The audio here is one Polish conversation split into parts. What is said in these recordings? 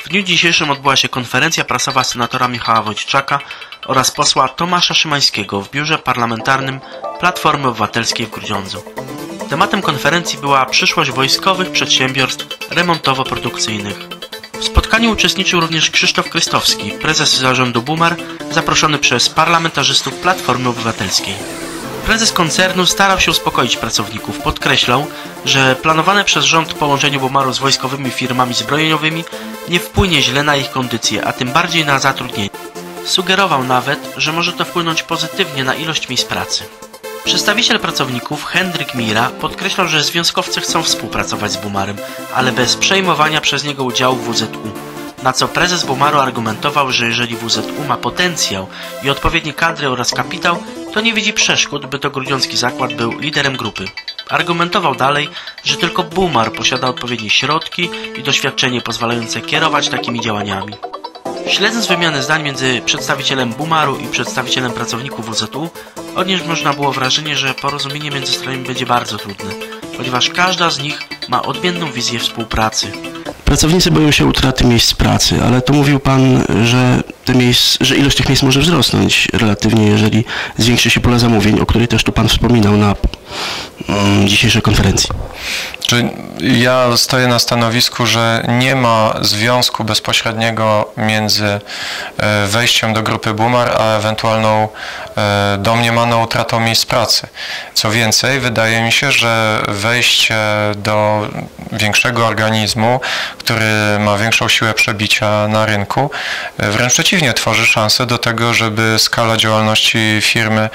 W dniu dzisiejszym odbyła się konferencja prasowa senatora Michała Wojtczaka oraz posła Tomasza Szymańskiego w biurze parlamentarnym Platformy Obywatelskiej w Grudziądzu. Tematem konferencji była przyszłość wojskowych przedsiębiorstw remontowo-produkcyjnych. W spotkaniu uczestniczył również Krzysztof Krystowski, prezes zarządu Bumar, zaproszony przez parlamentarzystów Platformy Obywatelskiej. Prezes koncernu starał się uspokoić pracowników, podkreślał, że planowane przez rząd połączenie Bumaru z wojskowymi firmami zbrojeniowymi nie wpłynie źle na ich kondycję, a tym bardziej na zatrudnienie. Sugerował nawet, że może to wpłynąć pozytywnie na ilość miejsc pracy. Przedstawiciel pracowników Henryk Mira podkreślał, że związkowcy chcą współpracować z Bumarem, ale bez przejmowania przez niego udziału w WZU. Na co prezes Bumaru argumentował, że jeżeli WZU ma potencjał i odpowiednie kadry oraz kapitał, to nie widzi przeszkód, by to grudziącki zakład był liderem grupy. Argumentował dalej, że tylko Bumar posiada odpowiednie środki i doświadczenie pozwalające kierować takimi działaniami. Śledząc wymianę zdań między przedstawicielem Bumaru i przedstawicielem pracowników WZU, odnieść można było wrażenie, że porozumienie między stronami będzie bardzo trudne, ponieważ każda z nich ma odmienną wizję współpracy. Pracownicy boją się utraty miejsc pracy, ale to mówił Pan, że ilość tych miejsc może wzrosnąć relatywnie, jeżeli zwiększy się pula zamówień, o której też tu Pan wspominał na dzisiejszej konferencji. Ja stoję na stanowisku, że nie ma związku bezpośredniego między wejściem do grupy Bumar, a ewentualną domniemaną utratą miejsc pracy. Co więcej, wydaje mi się, że wejście do większego organizmu, który ma większą siłę przebicia na rynku, wręcz przeciwnie, tworzy szansę do tego, żeby skala działalności firmy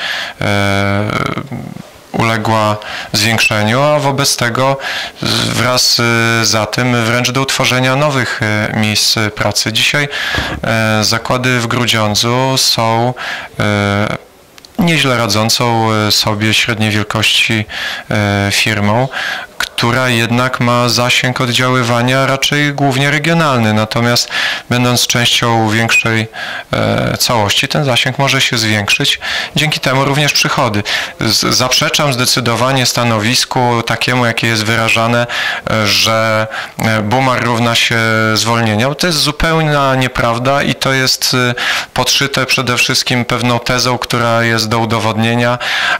uległa zwiększeniu, a wobec tego wraz za tym wręcz do utworzenia nowych miejsc pracy. Dzisiaj zakłady w Grudziądzu są nieźle radzącą sobie średniej wielkości firmą, która jednak ma zasięg oddziaływania raczej głównie regionalny, natomiast będąc częścią większej całości, ten zasięg może się zwiększyć, dzięki temu również przychody. Zaprzeczam zdecydowanie stanowisku takiemu, jakie jest wyrażane, że Bumar równa się zwolnieniom. To jest zupełna nieprawda i to jest podszyte przede wszystkim pewną tezą, która jest do udowodnienia,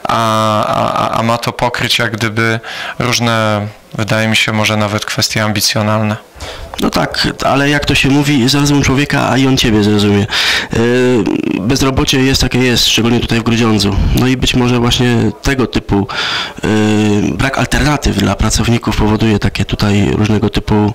a ma to pokryć jak gdyby różne, wydaje mi się, może nawet kwestie ambicjonalne. No tak, ale jak to się mówi, zrozum człowieka, a i on ciebie zrozumie. Bezrobocie jest jakie jest, szczególnie tutaj w Grudziądzu. No i być może właśnie tego typu brak alternatyw dla pracowników powoduje takie tutaj różnego typu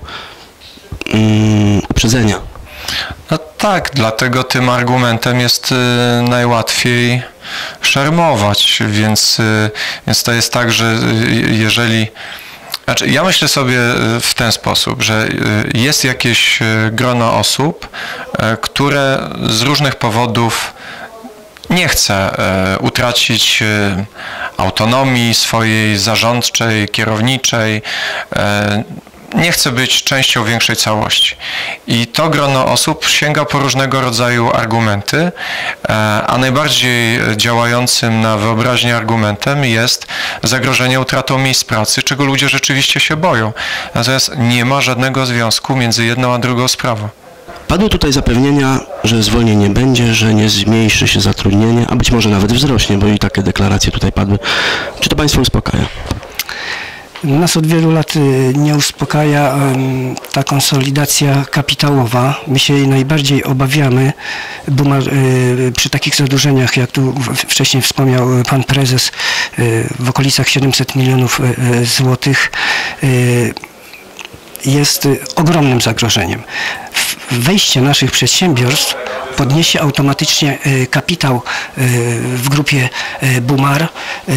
uprzedzenia. No tak, dlatego tym argumentem jest najłatwiej szermować, więc to jest tak, że jeżeli... Znaczy, ja myślę sobie w ten sposób, że jest jakieś grono osób, które z różnych powodów nie chce utracić autonomii swojej zarządczej, kierowniczej, nie chce być częścią większej całości. I to grono osób sięga po różnego rodzaju argumenty, a najbardziej działającym na wyobraźnię argumentem jest zagrożenie utratą miejsc pracy, czego ludzie rzeczywiście się boją. Natomiast nie ma żadnego związku między jedną a drugą sprawą. Padły tutaj zapewnienia, że zwolnień nie będzie, że nie zmniejszy się zatrudnienie, a być może nawet wzrośnie, bo i takie deklaracje tutaj padły. Czy to Państwa uspokaja? Nas od wielu lat nie uspokaja ta konsolidacja kapitałowa. My się najbardziej obawiamy przy takich zadłużeniach, jak tu wcześniej wspomniał pan prezes, w okolicach 700 milionów złotych, jest ogromnym zagrożeniem. Wejście naszych przedsiębiorstw podniesie automatycznie kapitał w grupie Bumar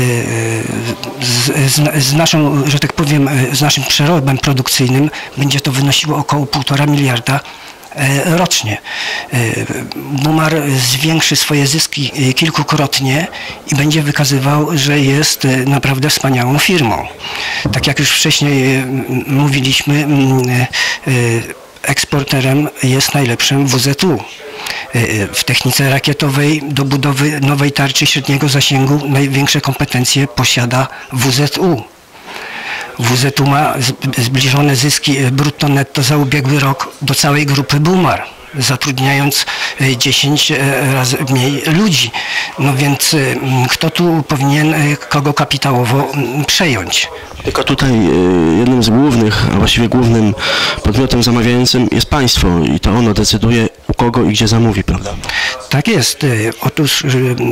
z naszą, że tak powiem, z naszym przerobem produkcyjnym będzie to wynosiło około 1,5 miliarda rocznie. Bumar zwiększy swoje zyski kilkukrotnie i będzie wykazywał, że jest naprawdę wspaniałą firmą. Tak jak już wcześniej mówiliśmy, eksporterem jest najlepszym WZU. W technice rakietowej do budowy nowej tarczy średniego zasięgu największe kompetencje posiada WZU. WZU ma zbliżone zyski brutto netto za ubiegły rok do całej grupy Bumar, zatrudniając 10 razy mniej ludzi. No więc kto tu powinien kogo kapitałowo przejąć? Tylko tutaj jednym z głównych, a właściwie głównym podmiotem zamawiającym jest państwo i to ono decyduje, u kogo i gdzie zamówi, prawda? Tak jest. Otóż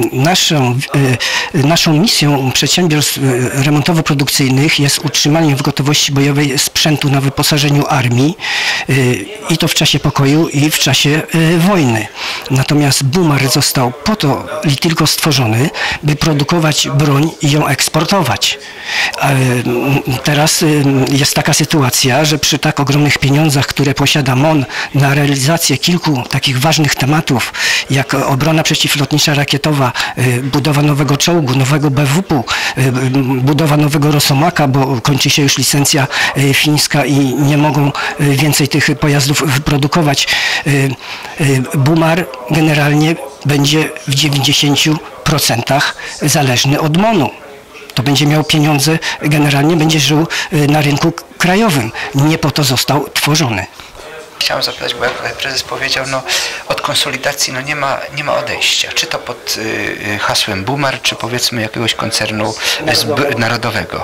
naszą misją przedsiębiorstw remontowo-produkcyjnych jest utrzymanie w gotowości bojowej sprzętu na wyposażeniu armii i to w czasie pokoju i w czasie wojny. Natomiast Bumar został po to tylko stworzony, by produkować broń i ją eksportować. Teraz jest taka sytuacja, że przy tak ogromnych pieniądzach, które posiada MON na realizację kilku takich ważnych tematów, jak obrona przeciwlotnicza rakietowa, budowa nowego czołgu, nowego BWP-u, budowa nowego Rosomaka, bo kończy się już licencja fińska i nie mogą więcej tych pojazdów wyprodukować. Bumar generalnie będzie w 90% zależny od MON-u. To będzie miał pieniądze, generalnie będzie żył na rynku krajowym. Nie po to został tworzony. Chciałem zapytać, bo jak prezes powiedział, no od konsolidacji no nie ma odejścia. Czy to pod hasłem Bumar, czy powiedzmy jakiegoś koncernu narodowego?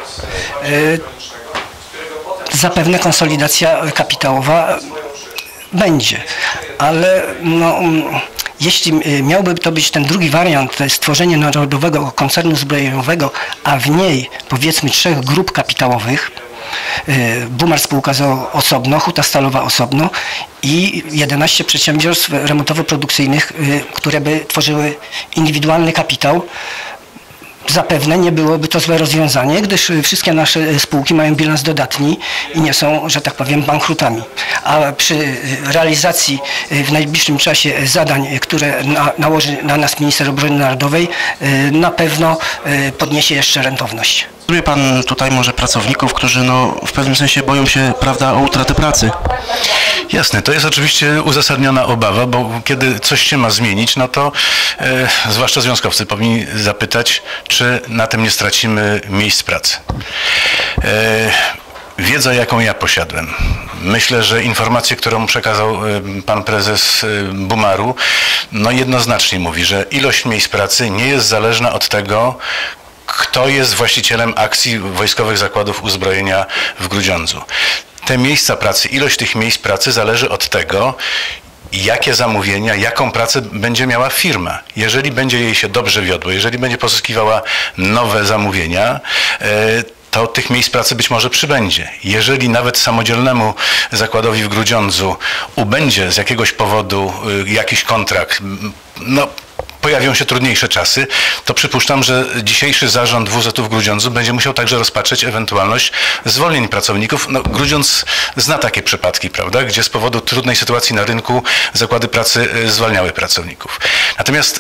Zapewne konsolidacja kapitałowa będzie, ale no, jeśli miałby to być ten drugi wariant, to jest stworzenie narodowego koncernu zbrojeniowego, a w niej powiedzmy 3 grup kapitałowych, Bumar spółka osobno, Huta Stalowa osobno i 11 przedsiębiorstw remontowo-produkcyjnych, które by tworzyły indywidualny kapitał, zapewne nie byłoby to złe rozwiązanie, gdyż wszystkie nasze spółki mają bilans dodatni i nie są, że tak powiem, bankrutami. A przy realizacji w najbliższym czasie zadań, które nałoży na nas minister obrony narodowej, na pewno podniesie jeszcze rentowność. Wie pan tutaj może pracowników, którzy no, w pewnym sensie boją się, prawda, o utratę pracy? Jasne, to jest oczywiście uzasadniona obawa, bo kiedy coś się ma zmienić, no to zwłaszcza związkowcy powinni zapytać, czy na tym nie stracimy miejsc pracy. Wiedza, jaką ja posiadłem. Myślę, że informacje, którą przekazał pan prezes Bumaru, no jednoznacznie mówi, że ilość miejsc pracy nie jest zależna od tego, kto jest właścicielem akcji Wojskowych Zakładów Uzbrojenia w Grudziądzu. Te miejsca pracy, ilość tych miejsc pracy zależy od tego, jakie zamówienia, jaką pracę będzie miała firma. Jeżeli będzie jej się dobrze wiodło, jeżeli będzie pozyskiwała nowe zamówienia, to tych miejsc pracy być może przybędzie. Jeżeli nawet samodzielnemu zakładowi w Grudziądzu ubędzie z jakiegoś powodu jakiś kontrakt, no pojawią się trudniejsze czasy, to przypuszczam, że dzisiejszy zarząd WZU w Grudziądzu będzie musiał także rozpatrzeć ewentualność zwolnień pracowników. No, Grudziądz zna takie przypadki, prawda, gdzie z powodu trudnej sytuacji na rynku zakłady pracy zwalniały pracowników. Natomiast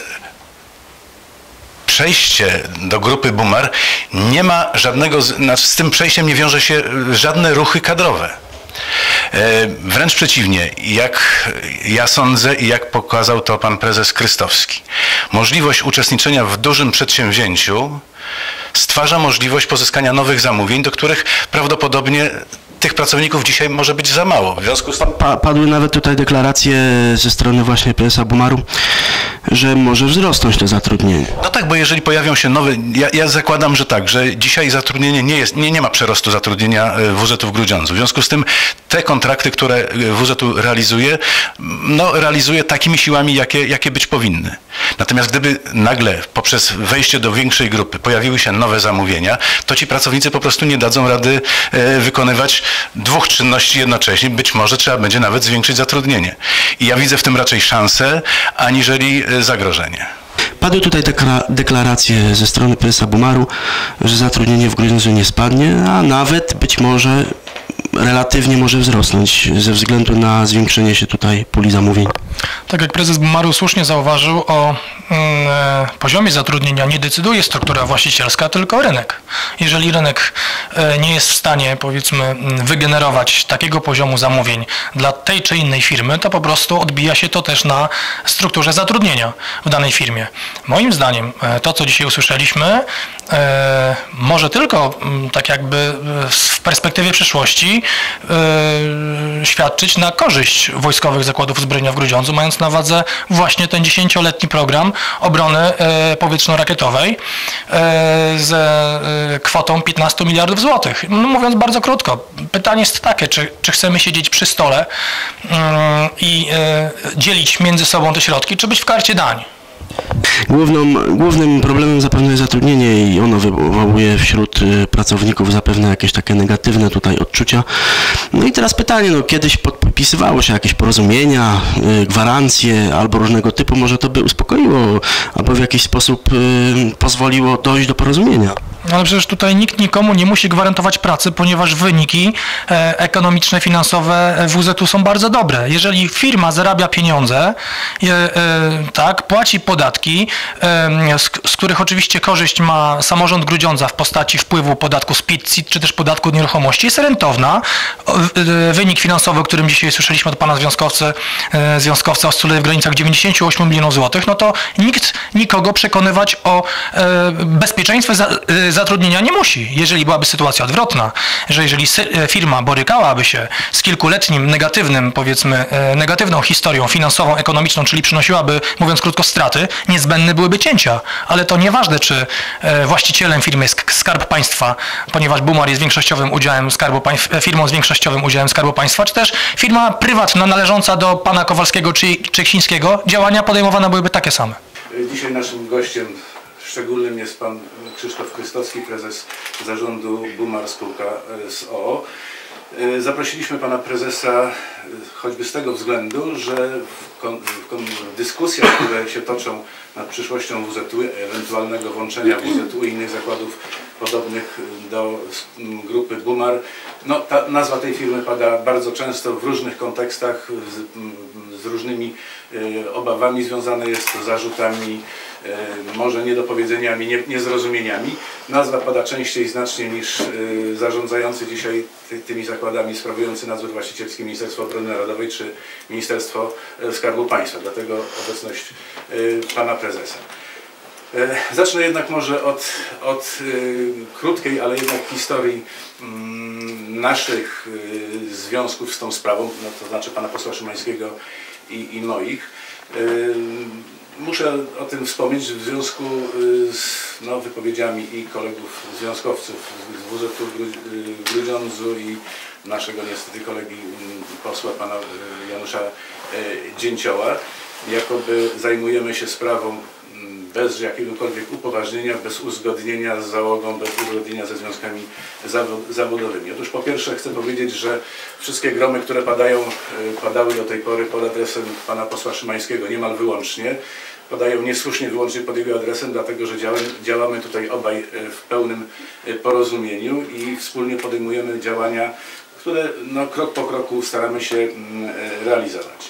przejście do grupy Bumar nie ma żadnego, z tym przejściem nie wiąże się żadne ruchy kadrowe. Wręcz przeciwnie, jak ja sądzę i jak pokazał to pan prezes Krystowski, możliwość uczestniczenia w dużym przedsięwzięciu stwarza możliwość pozyskania nowych zamówień, do których prawdopodobnie tych pracowników dzisiaj może być za mało. W związku z tym Padły nawet tutaj deklaracje ze strony właśnie prezesa Bumaru, że może wzrosnąć to zatrudnienie. No tak, bo jeżeli pojawią się nowe, ja zakładam, że tak, że dzisiaj zatrudnienie nie ma przerostu zatrudnienia WZU w Grudziądzu. W związku z tym te kontrakty, które WZU realizuje, no realizuje takimi siłami, jakie być powinny. Natomiast gdyby nagle poprzez wejście do większej grupy pojawiły się nowe zamówienia, to ci pracownicy po prostu nie dadzą rady wykonywać 2 czynności jednocześnie. Być może trzeba będzie nawet zwiększyć zatrudnienie. I ja widzę w tym raczej szansę, aniżeli zagrożenie. Padły tutaj deklaracje ze strony prezesa Bumaru, że zatrudnienie w Grudziądzu nie spadnie, a nawet być może relatywnie może wzrosnąć ze względu na zwiększenie się tutaj puli zamówień. Tak jak prezes Bumaru słusznie zauważył, o poziomie zatrudnienia nie decyduje struktura właścicielska, tylko rynek. Jeżeli rynek nie jest w stanie, powiedzmy, wygenerować takiego poziomu zamówień dla tej czy innej firmy, to po prostu odbija się to też na strukturze zatrudnienia w danej firmie. Moim zdaniem to, co dzisiaj usłyszeliśmy, może tylko tak jakby w perspektywie przyszłości świadczyć na korzyść Wojskowych Zakładów Uzbrojenia w Grudziądzu, mając na wadze właśnie ten 10-letni program obrony powietrzno-rakietowej z kwotą 15 miliardów złotych. No, mówiąc bardzo krótko, pytanie jest takie, czy chcemy siedzieć przy stole i dzielić między sobą te środki, czy być w karcie dań. Głównym problemem zapewne jest zatrudnienie i ono wywołuje wśród pracowników zapewne jakieś takie negatywne tutaj odczucia. No i teraz pytanie, no kiedyś podpisywało się jakieś porozumienia, gwarancje albo różnego typu, może to by uspokoiło albo w jakiś sposób pozwoliło dojść do porozumienia. Ale przecież tutaj nikt nikomu nie musi gwarantować pracy, ponieważ wyniki ekonomiczne, finansowe WZ-u są bardzo dobre. Jeżeli firma zarabia pieniądze, tak, płaci podatki, z których oczywiście korzyść ma samorząd Grudziądza w postaci wpływu podatku z PIT, CIT, czy też podatku od nieruchomości, jest rentowna. Wynik finansowy, o którym dzisiaj słyszeliśmy od pana związkowca oscyluje w granicach 98 milionów złotych, no to nikt nikogo przekonywać o bezpieczeństwie zatrudnienia nie musi. Jeżeli byłaby sytuacja odwrotna, że jeżeli firma borykałaby się z kilkuletnim negatywnym, powiedzmy, negatywną historią finansową, ekonomiczną, czyli przynosiłaby, mówiąc krótko, straty, niezbędne byłyby cięcia. Ale to nieważne, czy właścicielem firmy jest Skarb Państwa, ponieważ Bumar jest większościowym udziałem firmą z większościowym udziałem Skarbu Państwa, czy też firma prywatna należąca do pana Kowalskiego czy Ksińskiego, działania podejmowane byłyby takie same. Dzisiaj naszym gościem szczególnym jest pan Krzysztof Krystowski, prezes zarządu Bumar Spółka s.o.o. Zaprosiliśmy pana prezesa choćby z tego względu, że w dyskusjach, które się toczą nad przyszłością WZU, ewentualnego włączenia WZU i innych zakładów podobnych do grupy Bumar, no, ta nazwa tej firmy pada bardzo często w różnych kontekstach, z różnymi obawami, związane jest to z zarzutami, może niedopowiedzeniami, niezrozumieniami. Nazwa pada częściej znacznie niż zarządzający dzisiaj tymi zakładami, sprawujący nadzór właścicielski Ministerstwo Obrony Narodowej czy Ministerstwo Skarbu Państwa. Dlatego obecność pana prezesa. Zacznę jednak może od krótkiej, ale jednak historii naszych związków z tą sprawą, no to znaczy pana posła Szymańskiego i moich. Muszę o tym wspomnieć w związku z wypowiedziami i kolegów związkowców z WZU w Grudziądzu i naszego niestety kolegi posła pana Janusza Dzięcioła. Jakoby zajmujemy się sprawą bez jakiegokolwiek upoważnienia, bez uzgodnienia z załogą, bez uzgodnienia ze związkami zawodowymi. Otóż po pierwsze chcę powiedzieć, że wszystkie gromy, które padały do tej pory pod adresem pana posła Szymańskiego niemal wyłącznie, padają niesłusznie wyłącznie pod jego adresem, dlatego że działamy tutaj obaj w pełnym porozumieniu i wspólnie podejmujemy działania, które no, krok po kroku staramy się realizować.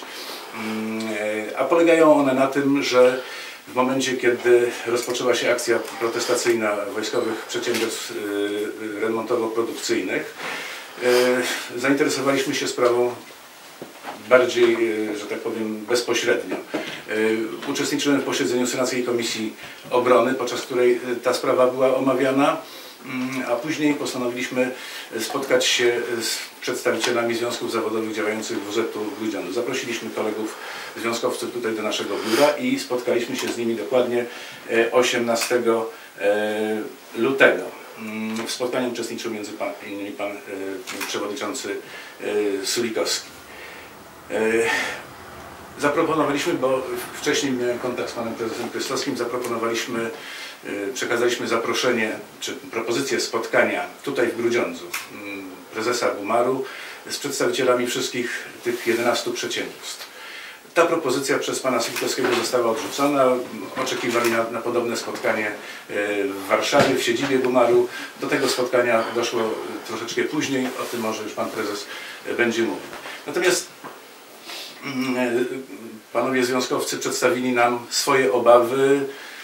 A polegają one na tym, że w momencie, kiedy rozpoczęła się akcja protestacyjna wojskowych przedsiębiorstw remontowo-produkcyjnych, zainteresowaliśmy się sprawą bardziej, że tak powiem, bezpośrednio. Uczestniczyłem w posiedzeniu Senackiej Komisji Obrony, podczas której ta sprawa była omawiana, a później postanowiliśmy spotkać się z przedstawicielami związków zawodowych działających w WZU w Grudziądzu. Zaprosiliśmy kolegów związkowców tutaj do naszego biura i spotkaliśmy się z nimi dokładnie 18 lutego. W spotkaniu uczestniczył między innymi pan przewodniczący Sulikowski. Zaproponowaliśmy, bo wcześniej miałem kontakt z panem prezesem Krystowskim, przekazaliśmy zaproszenie, czy propozycję spotkania tutaj w Grudziądzu prezesa Bumaru z przedstawicielami wszystkich tych 11 przedsiębiorstw. ta propozycja przez pana Sikutowskiego została odrzucona. Oczekiwali na podobne spotkanie w Warszawie, w siedzibie Bumaru. Do tego spotkania doszło troszeczkę później, o tym może już pan prezes będzie mówił. Natomiast panowie związkowcy przedstawili nam swoje obawy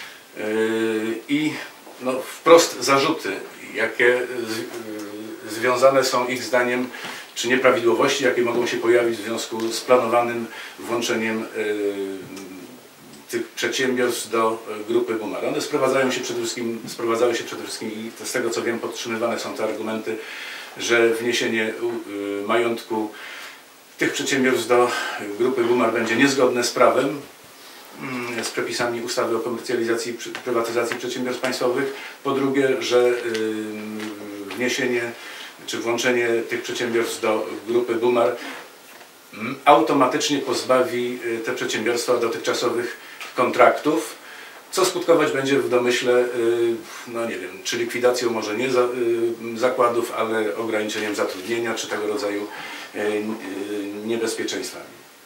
i no, wprost zarzuty, jakie związane są ich zdaniem, czy nieprawidłowości, jakie mogą się pojawić w związku z planowanym włączeniem tych przedsiębiorstw do grupy Bumar. One sprowadzały się przede wszystkim i z tego co wiem podtrzymywane są te argumenty, że wniesienie majątku tych przedsiębiorstw do grupy Bumar będzie niezgodne z prawem, z przepisami ustawy o komercjalizacji i prywatyzacji przedsiębiorstw państwowych. Po drugie, że wniesienie czy włączenie tych przedsiębiorstw do grupy Bumar automatycznie pozbawi te przedsiębiorstwa dotychczasowych kontraktów, co skutkować będzie w domyśle, no nie wiem, czy likwidacją może nie zakładów, ale ograniczeniem zatrudnienia, czy tego rodzaju niebezpieczeństwami.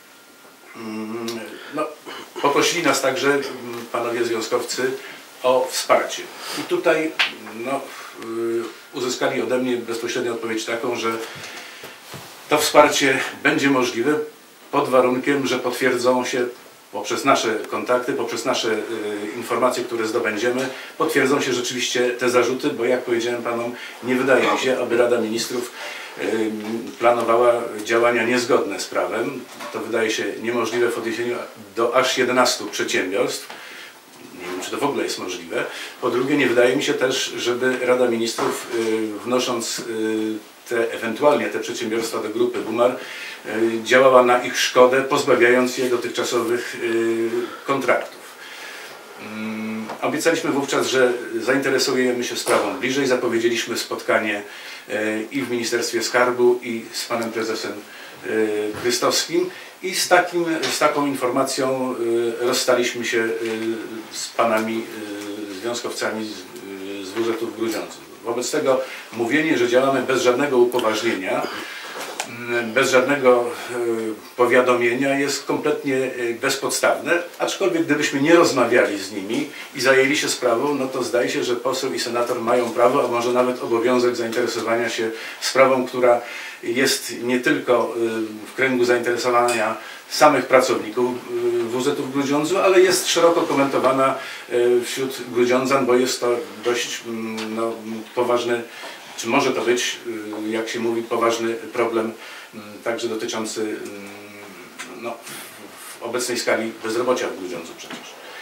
No, poprosili nas także panowie związkowcy o wsparcie. I tutaj no, uzyskali ode mnie bezpośrednią odpowiedź taką, że to wsparcie będzie możliwe pod warunkiem, że potwierdzą się poprzez nasze kontakty, poprzez nasze informacje, które zdobędziemy, potwierdzą się rzeczywiście te zarzuty, bo jak powiedziałem panom, nie wydaje mi się, aby Rada Ministrów planowała działania niezgodne z prawem. To wydaje się niemożliwe w odniesieniu do aż 11 przedsiębiorstw. Nie wiem, czy to w ogóle jest możliwe. Po drugie, nie wydaje mi się też, żeby Rada Ministrów, wnosząc ewentualnie te przedsiębiorstwa do grupy Bumar, działała na ich szkodę, pozbawiając je dotychczasowych kontraktów. Obiecaliśmy wówczas, że zainteresujemy się sprawą bliżej. Zapowiedzieliśmy spotkanie i w Ministerstwie Skarbu, i z panem prezesem Chrystowskim. I z taką informacją rozstaliśmy się z panami związkowcami z WZ-u w Grudziądzu. Wobec tego mówienie, że działamy bez żadnego upoważnienia, bez żadnego powiadomienia jest kompletnie bezpodstawne, aczkolwiek gdybyśmy nie rozmawiali z nimi i zajęli się sprawą, no to zdaje się, że poseł i senator mają prawo, a może nawet obowiązek zainteresowania się sprawą, która jest nie tylko w kręgu zainteresowania samych pracowników WZ-u w Grudziądzu, ale jest szeroko komentowana wśród grudziądzan, bo jest to dość no, poważny, czy może to być, jak się mówi, poważny problem, także dotyczący no, w obecnej skali bezrobocia w Grudziądzu przecież.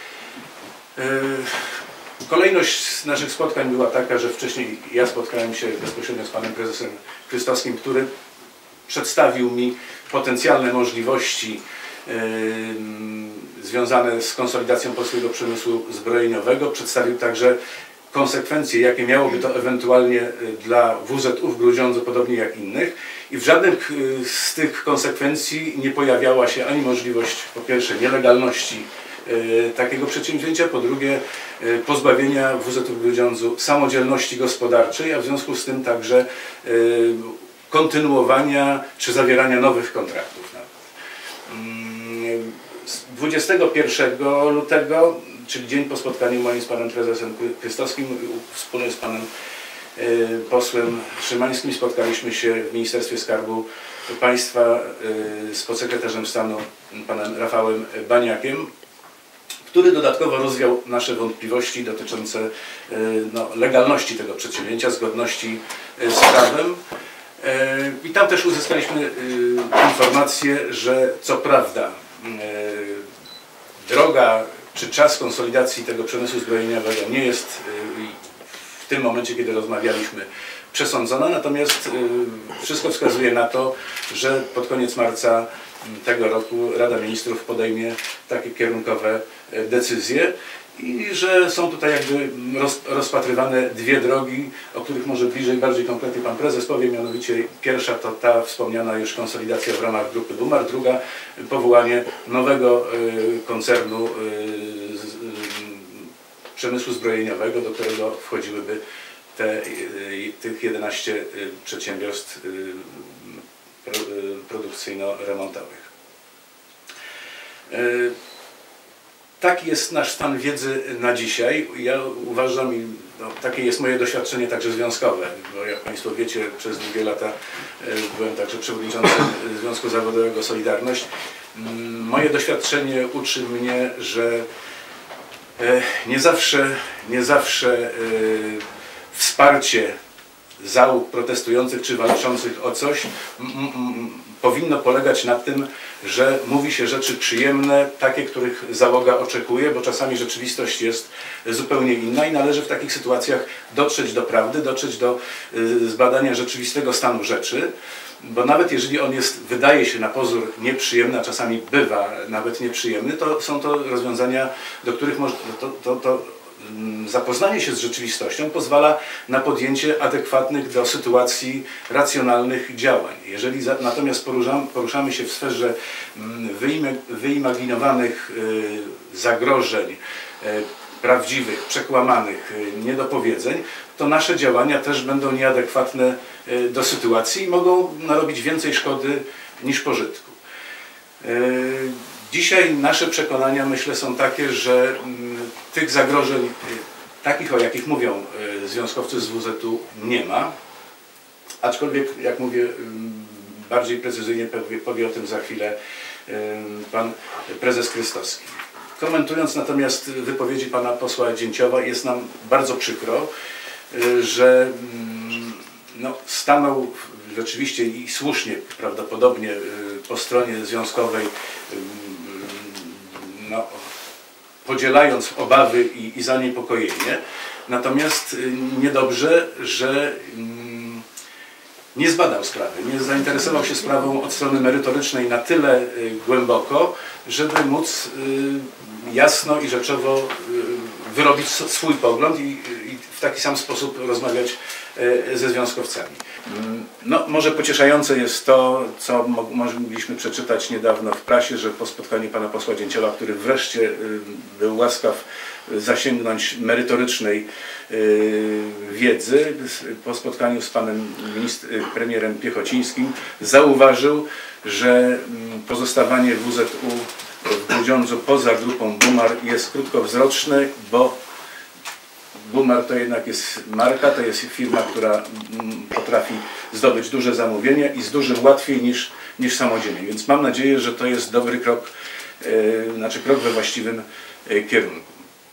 Kolejność naszych spotkań była taka, że wcześniej ja spotkałem się bezpośrednio z panem prezesem Chrystowskim, który przedstawił mi potencjalne możliwości związane z konsolidacją polskiego przemysłu zbrojeniowego. Przedstawił także konsekwencje, jakie miałoby to ewentualnie dla WZU w Grudziądzu, podobnie jak innych. I w żadnych z tych konsekwencji nie pojawiała się ani możliwość, po pierwsze, nielegalności takiego przedsięwzięcia, po drugie, pozbawienia WZU w Grudziądzu samodzielności gospodarczej, a w związku z tym także kontynuowania czy zawierania nowych kontraktów. 21 lutego, czyli dzień po spotkaniu moim z panem prezesem Chrystowskim, wspólnie z panem posłem Szymańskim spotkaliśmy się w Ministerstwie Skarbu Państwa z podsekretarzem stanu panem Rafałem Baniakiem, który dodatkowo rozwiał nasze wątpliwości dotyczące no, legalności tego przedsięwzięcia, zgodności z prawem. I tam też uzyskaliśmy informację, że co prawda droga czy czas konsolidacji tego przemysłu zbrojeniowego nie jest w tym momencie, kiedy rozmawialiśmy, przesądzona, natomiast wszystko wskazuje na to, że pod koniec marca tego roku Rada Ministrów podejmie takie kierunkowe decyzje i że są tutaj jakby rozpatrywane dwie drogi, o których może bliżej, bardziej konkretnie pan prezes powie, mianowicie pierwsza to ta wspomniana już konsolidacja w ramach grupy Bumar, druga powołanie nowego koncernu przemysłu zbrojeniowego, do którego wchodziłyby tych 11 przedsiębiorstw produkcyjno-remontowych. Taki jest nasz stan wiedzy na dzisiaj. Ja uważam, i takie jest moje doświadczenie także związkowe, bo jak Państwo wiecie, przez długie lata byłem także przewodniczącym Związku Zawodowego Solidarność. Moje doświadczenie uczy mnie, że nie zawsze wsparcie załóg protestujących czy walczących o coś powinno polegać na tym, że mówi się rzeczy przyjemne, takie, których załoga oczekuje, bo czasami rzeczywistość jest zupełnie inna i należy w takich sytuacjach dotrzeć do prawdy, dotrzeć do zbadania rzeczywistego stanu rzeczy, bo nawet jeżeli on jest, wydaje się na pozór nieprzyjemny, a czasami bywa nawet nieprzyjemny, to są to rozwiązania, do których zapoznanie się z rzeczywistością pozwala na podjęcie adekwatnych do sytuacji racjonalnych działań. Jeżeli natomiast poruszamy się w sferze wyimaginowanych zagrożeń, prawdziwych, przekłamanych niedopowiedzeń, to nasze działania też będą nieadekwatne do sytuacji i mogą narobić więcej szkody niż pożytku. Dzisiaj nasze przekonania, myślę, są takie, że tych zagrożeń, takich o jakich mówią związkowcy z WZ-u, nie ma. Aczkolwiek, jak mówię, bardziej precyzyjnie powie o tym za chwilę pan prezes Krystowski. Komentując natomiast wypowiedzi pana posła Dzięcioła, jest nam bardzo przykro, że stanął rzeczywiście i słusznie prawdopodobnie po stronie związkowej, podzielając obawy i zaniepokojenie. Natomiast niedobrze, że nie zbadał sprawy, nie zainteresował się sprawą od strony merytorycznej na tyle głęboko, żeby móc jasno i rzeczowo wyrobić swój pogląd i w taki sam sposób rozmawiać ze związkowcami. Może pocieszające jest to, co mogliśmy przeczytać niedawno w prasie, że po spotkaniu pana posła Dzięcioła, który wreszcie był łaskaw zasięgnąć merytorycznej wiedzy, po spotkaniu z panem premierem Piechocińskim zauważył, że pozostawanie WZU w Grudziądzu poza grupą Bumar jest krótkowzroczne, bo Bumar to jednak jest marka, to jest firma, która potrafi zdobyć duże zamówienia i z dużym łatwiej niż samodzielnie. Więc mam nadzieję, że to jest dobry krok, krok we właściwym kierunku.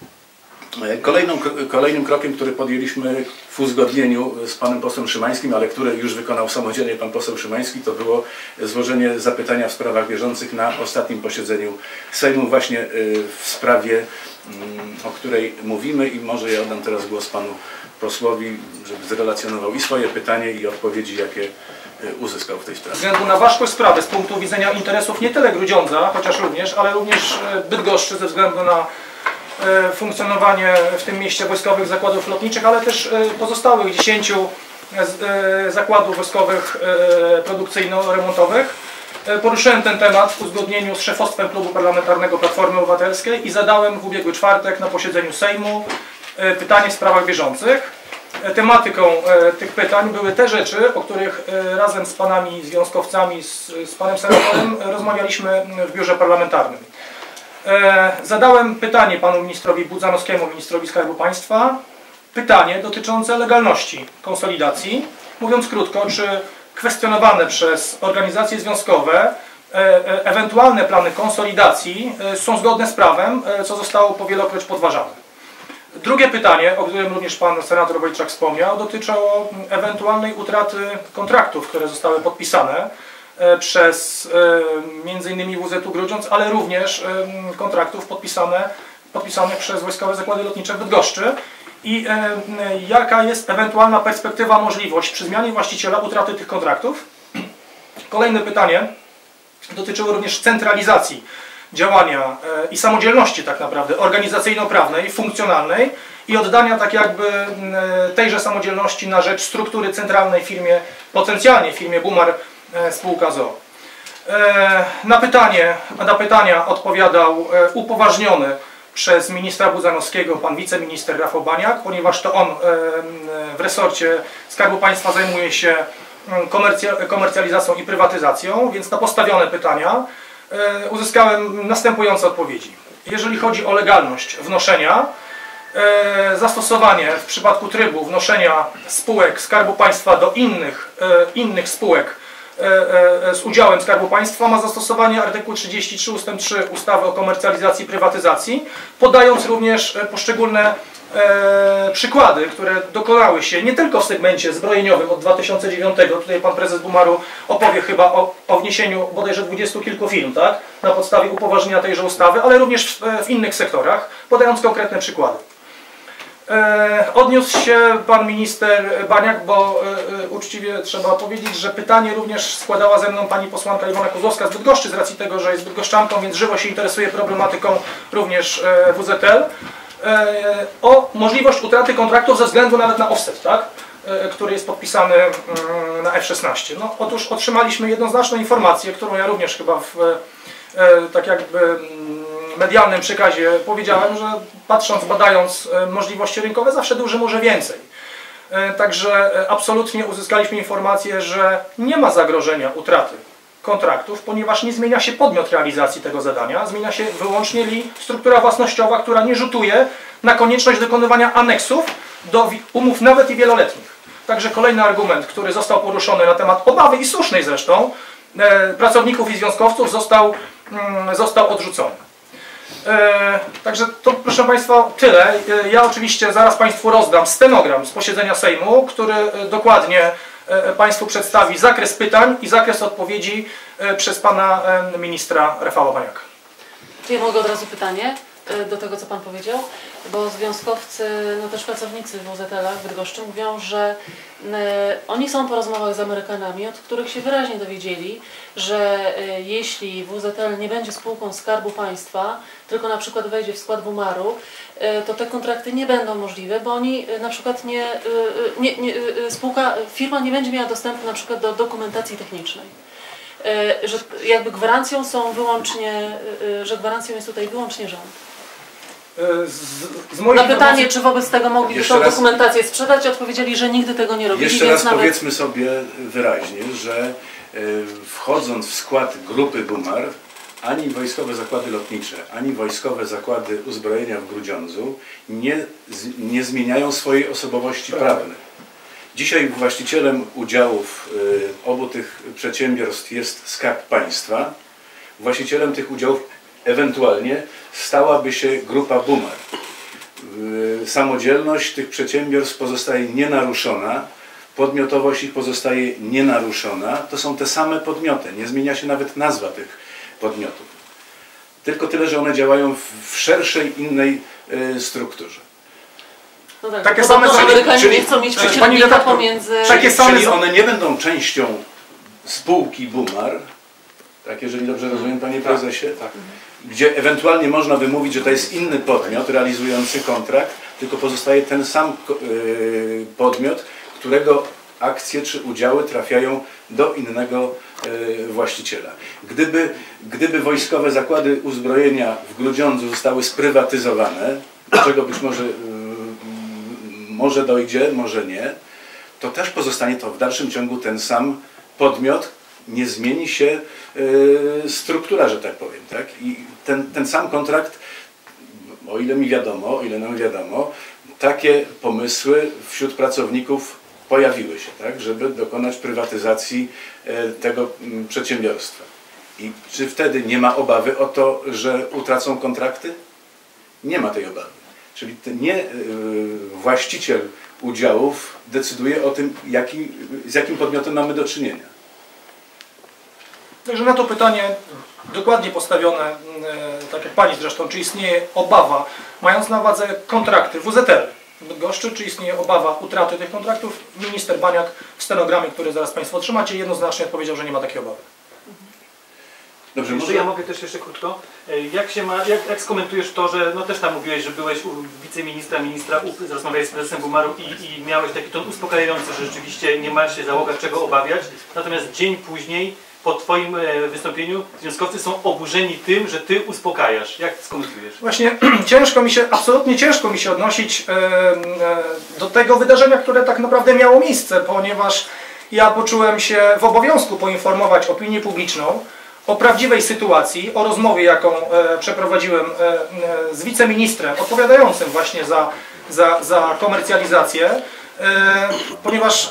Kolejnym krokiem, który podjęliśmy w uzgodnieniu z panem posłem Szymańskim, ale które już wykonał samodzielnie pan poseł Szymański, to było złożenie zapytania w sprawach bieżących na ostatnim posiedzeniu Sejmu właśnie w sprawie, o której mówimy, i może ja oddam teraz głos panu posłowi, żeby zrelacjonował i swoje pytanie, i odpowiedzi, jakie uzyskał w tej sprawie. Ze względu na ważkość sprawy z punktu widzenia interesów nie tyle Grudziądza, chociaż również, ale również Bydgoszczy ze względu na funkcjonowanie w tym mieście wojskowych zakładów lotniczych, ale też pozostałych 10 zakładów wojskowych produkcyjno-remontowych. Poruszyłem ten temat w uzgodnieniu z szefostwem Klubu Parlamentarnego Platformy Obywatelskiej i zadałem w ubiegły czwartek na posiedzeniu Sejmu pytanie w sprawach bieżących. Tematyką tych pytań były te rzeczy, o których razem z panami związkowcami, z panem senatorem rozmawialiśmy w biurze parlamentarnym. Zadałem pytanie panu ministrowi Budzanowskiemu, ministrowi Skarbu Państwa, pytanie dotyczące legalności konsolidacji. Mówiąc krótko, czy kwestionowane przez organizacje związkowe ewentualne plany konsolidacji są zgodne z prawem, co zostało powielokroć podważane. Drugie pytanie, o którym również pan senator Wojczak wspomniał, dotyczyło ewentualnej utraty kontraktów, które zostały podpisane przez m.in. WZU Grudziądz, ale również kontraktów podpisanych przez Wojskowe Zakłady Lotnicze w Bydgoszczy i jaka jest ewentualna perspektywa, możliwość przy zmianie właściciela utraty tych kontraktów. Kolejne pytanie dotyczyło również centralizacji działania i samodzielności tak naprawdę organizacyjno-prawnej, funkcjonalnej i oddania tak jakby tejże samodzielności na rzecz struktury centralnej w firmie, potencjalnie w firmie Bumar spółka z.o.o. Na pytania odpowiadał upoważniony przez ministra Budzanowskiego pan wiceminister Rafał Baniak, ponieważ to on w resorcie Skarbu Państwa zajmuje się komercjalizacją i prywatyzacją, więc na postawione pytania uzyskałem następujące odpowiedzi. Jeżeli chodzi o legalność wnoszenia, zastosowanie w przypadku trybu wnoszenia spółek Skarbu Państwa do innych spółek z udziałem Skarbu Państwa ma zastosowanie artykuł 33 ust. 3 ustawy o komercjalizacji i prywatyzacji, podając również poszczególne przykłady, które dokonały się nie tylko w segmencie zbrojeniowym od 2009, tutaj pan prezes Bumaru opowie chyba o wniesieniu bodajże 20 kilku firm, tak, na podstawie upoważnienia tejże ustawy, ale również w innych sektorach, podając konkretne przykłady. Odniósł się pan minister Baniak, bo uczciwie trzeba powiedzieć, że pytanie również składała ze mną pani posłanka Iwona Kozłowska z Bydgoszczy, z racji tego, że jest bydgoszczanką, więc żywo się interesuje problematyką również WZL, o możliwość utraty kontraktów ze względu nawet na offset, tak? Który jest podpisany na F-16. No, otóż otrzymaliśmy jednoznaczną informację, którą ja również chyba w tak jakby medialnym przekazie powiedziałem, że patrząc, badając możliwości rynkowe, zawsze duży może więcej. Także absolutnie uzyskaliśmy informację, że nie ma zagrożenia utraty kontraktów, ponieważ nie zmienia się podmiot realizacji tego zadania, zmienia się wyłącznie struktura własnościowa, która nie rzutuje na konieczność dokonywania aneksów do umów nawet i wieloletnich. Także kolejny argument, który został poruszony na temat obawy i słusznej zresztą pracowników i związkowców został odrzucony. Także to, proszę Państwa, tyle. Ja oczywiście zaraz Państwu rozdam stenogram z posiedzenia Sejmu, który dokładnie Państwu przedstawi zakres pytań i zakres odpowiedzi przez Pana Ministra Rafała Baniaka. Czy ja mogę od razu pytanie do tego, co Pan powiedział? Bo związkowcy, no też pracownicy w WZL-ach w Bydgoszczy mówią, że oni są po rozmowach z Amerykanami, od których się wyraźnie dowiedzieli, że jeśli WZL nie będzie spółką Skarbu Państwa, tylko na przykład wejdzie w skład WMAR-u, to te kontrakty nie będą możliwe, bo oni na przykład firma nie będzie miała dostępu na przykład do dokumentacji technicznej. Że jakby gwarancją są wyłącznie, że gwarancją jest tutaj wyłącznie rząd. Na pytanie, czy wobec tego mogliby tą dokumentację sprzedać, odpowiedzieli, że nigdy tego nie robili. Jeszcze raz powiedzmy sobie wyraźnie, że wchodząc w skład grupy Bumar, ani Wojskowe Zakłady Lotnicze, ani Wojskowe Zakłady Uzbrojenia w Grudziądzu nie zmieniają swojej osobowości prawnej. Dzisiaj właścicielem udziałów obu tych przedsiębiorstw jest Skarb Państwa. Właścicielem tych udziałów ewentualnie stałaby się grupa Bumar. Samodzielność tych przedsiębiorstw pozostaje nienaruszona, podmiotowość ich pozostaje nienaruszona. To są te same podmioty, nie zmienia się nawet nazwa tych podmiotów. Tylko tyle, że one działają w szerszej, innej strukturze. No tak, takie same Amerykanie nie chcą mieć pośrednika pomiędzy... Czyli one nie będą częścią spółki Bumar, tak, jeżeli dobrze rozumiem, panie prezesie, tak, gdzie ewentualnie można by mówić, że to jest inny podmiot realizujący kontrakt, tylko pozostaje ten sam podmiot, którego akcje czy udziały trafiają do innego właściciela. Gdyby Wojskowe Zakłady Uzbrojenia w Grudziądzu zostały sprywatyzowane, do czego być może dojdzie, może nie, to też pozostanie to w dalszym ciągu ten sam podmiot, nie zmieni się struktura, że tak powiem. Tak? I ten sam kontrakt, o ile nam wiadomo, takie pomysły wśród pracowników pojawiły się, tak? Żeby dokonać prywatyzacji tego przedsiębiorstwa. I czy wtedy nie ma obawy o to, że utracą kontrakty? Nie ma tej obawy. Czyli nie właściciel udziałów decyduje o tym, z jakim podmiotem mamy do czynienia. Także na to pytanie dokładnie postawione, tak jak Pani zresztą, czy istnieje obawa, mając na uwadze kontrakty WZL w Bydgoszczy, czy istnieje obawa utraty tych kontraktów? Minister Baniak w stenogramie, który zaraz Państwo otrzymacie, jednoznacznie odpowiedział, że nie ma takiej obawy. Dobrze, może ja mogę też jeszcze krótko. Jak skomentujesz to, że no też tam mówiłeś, że byłeś u wiceministra, rozmawiałeś z prezesem Bumaru i miałeś taki ton uspokajający, że rzeczywiście nie ma się załoga czego obawiać. Natomiast dzień później, po Twoim wystąpieniu, związkowcy są oburzeni tym, że Ty uspokajasz. Jak skomentujesz? Właśnie absolutnie ciężko mi się odnosić do tego wydarzenia, które tak naprawdę miało miejsce, ponieważ ja poczułem się w obowiązku poinformować opinię publiczną o prawdziwej sytuacji, o rozmowie, jaką przeprowadziłem z wiceministrem odpowiadającym właśnie za komercjalizację, ponieważ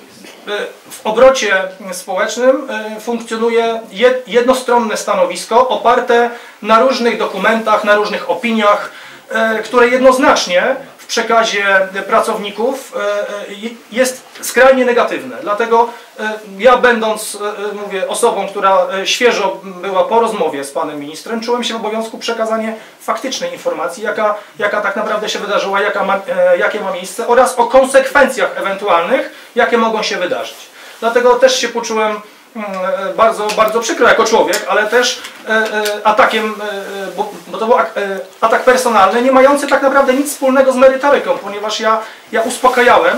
w obrocie społecznym funkcjonuje jednostronne stanowisko oparte na różnych dokumentach, na różnych opiniach, które jednoznacznie w przekazie pracowników jest skrajnie negatywne. Dlatego ja, będąc, mówię, osobą, która świeżo była po rozmowie z panem ministrem, czułem się w obowiązku przekazania faktycznej informacji, jaka tak naprawdę się wydarzyła, jakie ma miejsce oraz o konsekwencjach ewentualnych, jakie mogą się wydarzyć. Dlatego też się poczułem bardzo, bardzo przykro jako człowiek, ale też atakiem, bo to był atak personalny, nie mający tak naprawdę nic wspólnego z merytoryką, ponieważ ja uspokajałem,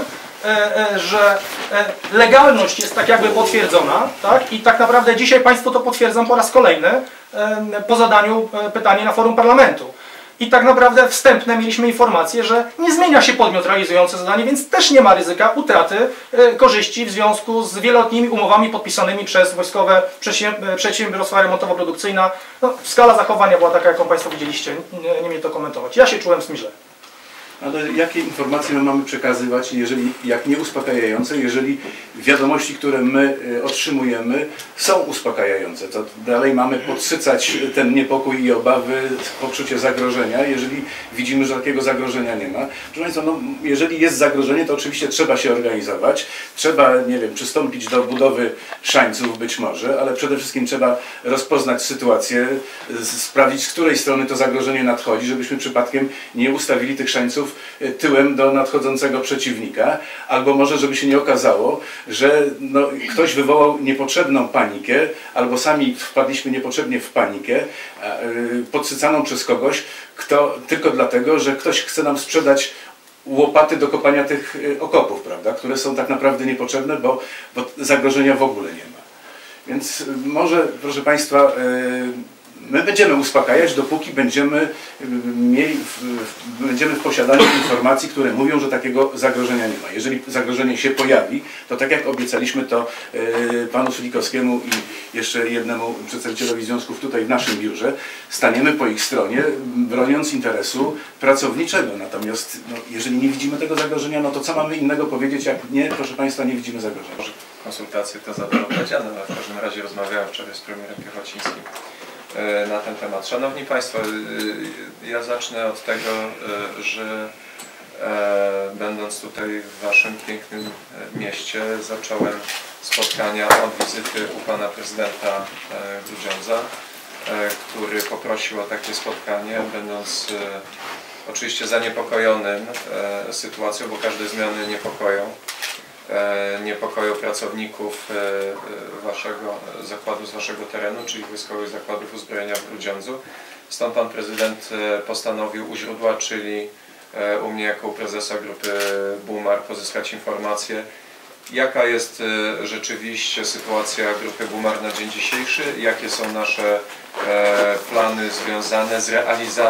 że legalność jest tak jakby potwierdzona, tak? I tak naprawdę dzisiaj Państwu to potwierdzam po raz kolejny po zadaniu pytania na forum parlamentu. I tak naprawdę wstępne mieliśmy informację, że nie zmienia się podmiot realizujący zadanie, więc też nie ma ryzyka utraty korzyści w związku z wieloletnimi umowami podpisanymi przez Wojskowe Przedsiębiorstwa Remontowo-Produkcyjne. No, skala zachowania była taka, jaką Państwo widzieliście, nie mnie to komentować. Ja się czułem z tym źle. Ale jakie informacje my mamy przekazywać, jeżeli, jak nie uspokajające, jeżeli wiadomości, które my otrzymujemy, są uspokajające, to dalej mamy podsycać ten niepokój i obawy, poczucie zagrożenia, jeżeli widzimy, że takiego zagrożenia nie ma. Proszę Państwa, no, jeżeli jest zagrożenie, to oczywiście trzeba się organizować, trzeba, nie wiem, przystąpić do budowy szańców być może, ale przede wszystkim trzeba rozpoznać sytuację, sprawdzić, z której strony to zagrożenie nadchodzi, żebyśmy przypadkiem nie ustawili tych szańców tyłem do nadchodzącego przeciwnika, albo może żeby się nie okazało, że no, ktoś wywołał niepotrzebną panikę, albo sami wpadliśmy niepotrzebnie w panikę, podsycaną przez kogoś, kto tylko dlatego, że ktoś chce nam sprzedać łopaty do kopania tych okopów, prawda, które są tak naprawdę niepotrzebne, bo zagrożenia w ogóle nie ma. Więc może, proszę Państwa, my będziemy uspokajać, dopóki będziemy w posiadaniu informacji, które mówią, że takiego zagrożenia nie ma. Jeżeli zagrożenie się pojawi, to tak jak obiecaliśmy to panu Sulikowskiemu i jeszcze jednemu przedstawicielowi związków tutaj w naszym biurze, staniemy po ich stronie, broniąc interesu pracowniczego. Natomiast no, jeżeli nie widzimy tego zagrożenia, no to co mamy innego powiedzieć, jak nie, proszę Państwa, nie widzimy zagrożenia. Konsultacje to zapowiedziane, ale w każdym razie rozmawiałem wczoraj z premierem Piechocińskim na ten temat. Szanowni Państwo, ja zacznę od tego, że będąc tutaj w Waszym pięknym mieście, zacząłem spotkania od wizyty u Pana Prezydenta Grudziądza, który poprosił o takie spotkanie, będąc oczywiście zaniepokojonym sytuacją, bo każde zmiany niepokoją pracowników Waszego zakładu z Waszego terenu, czyli Wojskowych Zakładów Uzbrojenia w Grudziądzu. Stąd Pan Prezydent postanowił u źródła, czyli u mnie jako u prezesa grupy Bumar, pozyskać informację, jaka jest rzeczywiście sytuacja grupy Bumar na dzień dzisiejszy, jakie są nasze plany związane z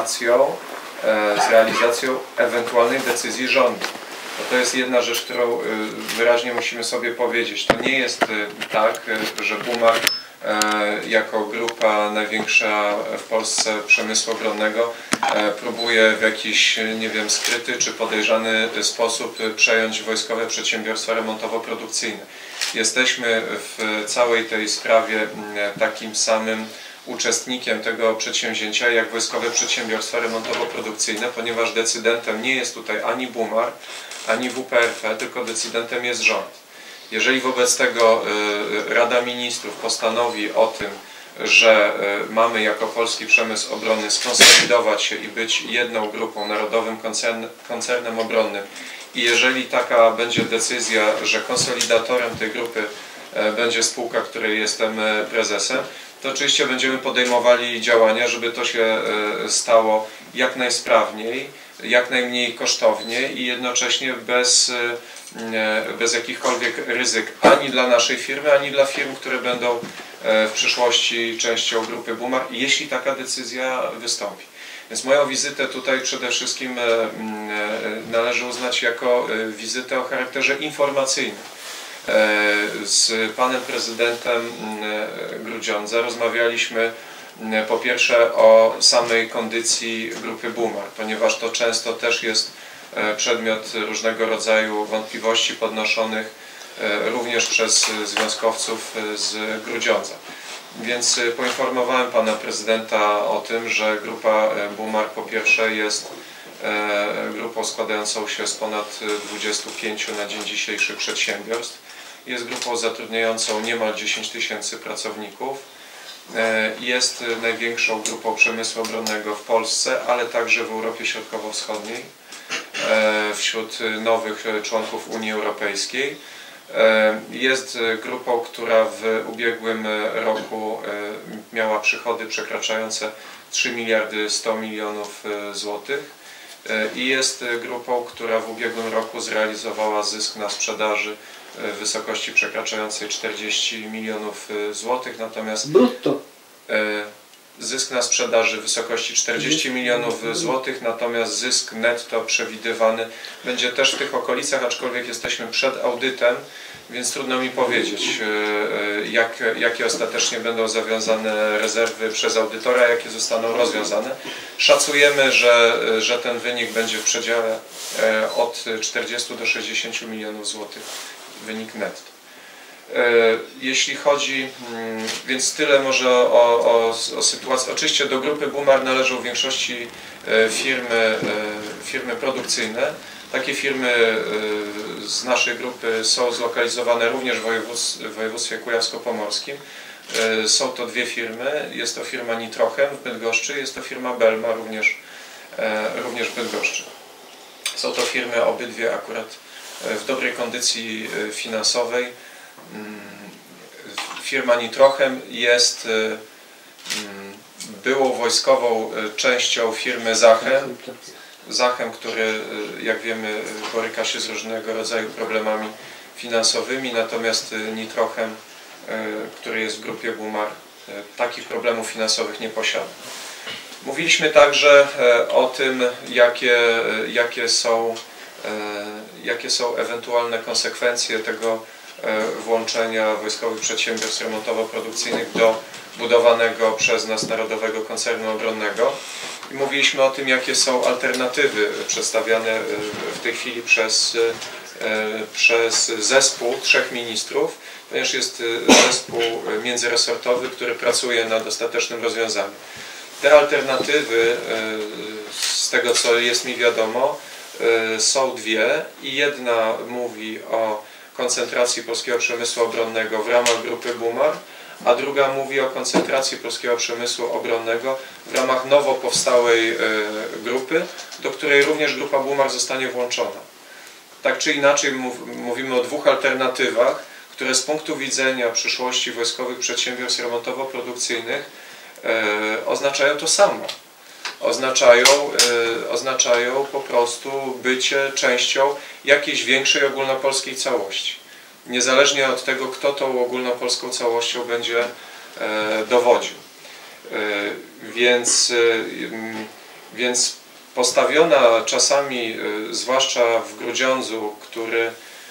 realizacją ewentualnej decyzji rządu. To jest jedna rzecz, którą wyraźnie musimy sobie powiedzieć. To nie jest tak, że Bumar jako grupa największa w Polsce przemysłu obronnego próbuje w jakiś, nie wiem, skryty czy podejrzany sposób przejąć Wojskowe Przedsiębiorstwa Remontowo-Produkcyjne. Jesteśmy w całej tej sprawie takim samym uczestnikiem tego przedsięwzięcia jak Wojskowe Przedsiębiorstwa Remontowo-Produkcyjne, ponieważ decydentem nie jest tutaj ani Bumar, ani WPRP, tylko decydentem jest rząd. Jeżeli wobec tego Rada Ministrów postanowi o tym, że mamy jako polski przemysł obronny skonsolidować się i być jedną grupą, narodowym koncernem obronnym, i jeżeli taka będzie decyzja, że konsolidatorem tej grupy będzie spółka, której jestem prezesem, to oczywiście będziemy podejmowali działania, żeby to się stało jak najsprawniej, jak najmniej kosztownie i jednocześnie bez jakichkolwiek ryzyk ani dla naszej firmy, ani dla firm, które będą w przyszłości częścią grupy Bumar, jeśli taka decyzja wystąpi. Więc moją wizytę tutaj przede wszystkim należy uznać jako wizytę o charakterze informacyjnym. Z panem prezydentem Grudziądza rozmawialiśmy po pierwsze o samej kondycji grupy Bumar, ponieważ to często też jest przedmiot różnego rodzaju wątpliwości podnoszonych również przez związkowców z Grudziądza. Więc poinformowałem pana prezydenta o tym, że grupa Bumar po pierwsze jest grupą składającą się z ponad 25 na dzień dzisiejszy przedsiębiorstw. Jest grupą zatrudniającą niemal 10 000 pracowników. Jest największą grupą przemysłu obronnego w Polsce, ale także w Europie Środkowo-Wschodniej, wśród nowych członków Unii Europejskiej. Jest grupą, która w ubiegłym roku miała przychody przekraczające 3 miliardy 100 milionów złotych i jest grupą, która w ubiegłym roku zrealizowała zysk na sprzedaży w wysokości przekraczającej 40 milionów złotych, natomiast brutto. Zysk na sprzedaży w wysokości 40 milionów złotych, natomiast zysk netto przewidywany będzie też w tych okolicach, aczkolwiek jesteśmy przed audytem, więc trudno mi powiedzieć, jakie ostatecznie będą zawiązane rezerwy przez audytora, jakie zostaną rozwiązane. Szacujemy, że ten wynik będzie w przedziale od 40 do 60 milionów złotych, wynik netto. Jeśli chodzi, więc tyle może o sytuacji. Oczywiście do grupy Bumar należą w większości firmy produkcyjne. Takie firmy z naszej grupy są zlokalizowane również w województwie kujawsko-pomorskim. Są to dwie firmy. Jest to firma Nitrochem w Bydgoszczy, jest to firma Belma również w Bydgoszczy. Są to firmy obydwie akurat w dobrej kondycji finansowej. Firma Nitrochem jest byłą wojskową częścią firmy Zachem, który, jak wiemy, boryka się z różnego rodzaju problemami finansowymi, natomiast Nitrochem, który jest w grupie Bumar, takich problemów finansowych nie posiada. Mówiliśmy także o tym, jakie są ewentualne konsekwencje tego włączenia wojskowych przedsiębiorstw remontowo-produkcyjnych do budowanego przez nas Narodowego Koncernu Obronnego. I mówiliśmy o tym, jakie są alternatywy przedstawiane w tej chwili przez zespół 3 ministrów, ponieważ jest zespół międzyresortowy, który pracuje nad ostatecznym rozwiązaniem. Te alternatywy, z tego co jest mi wiadomo, są dwie i jedna mówi o koncentracji polskiego przemysłu obronnego w ramach grupy Bumar, a druga mówi o koncentracji polskiego przemysłu obronnego w ramach nowo powstałej grupy, do której również grupa Bumar zostanie włączona. Tak czy inaczej mówimy o dwóch alternatywach, które z punktu widzenia przyszłości wojskowych przedsiębiorstw remontowo-produkcyjnych oznaczają to samo. Oznaczają po prostu bycie częścią jakiejś większej ogólnopolskiej całości. Niezależnie od tego, kto tą ogólnopolską całością będzie dowodził. Więc postawiona czasami, zwłaszcza w Grudziądzu, który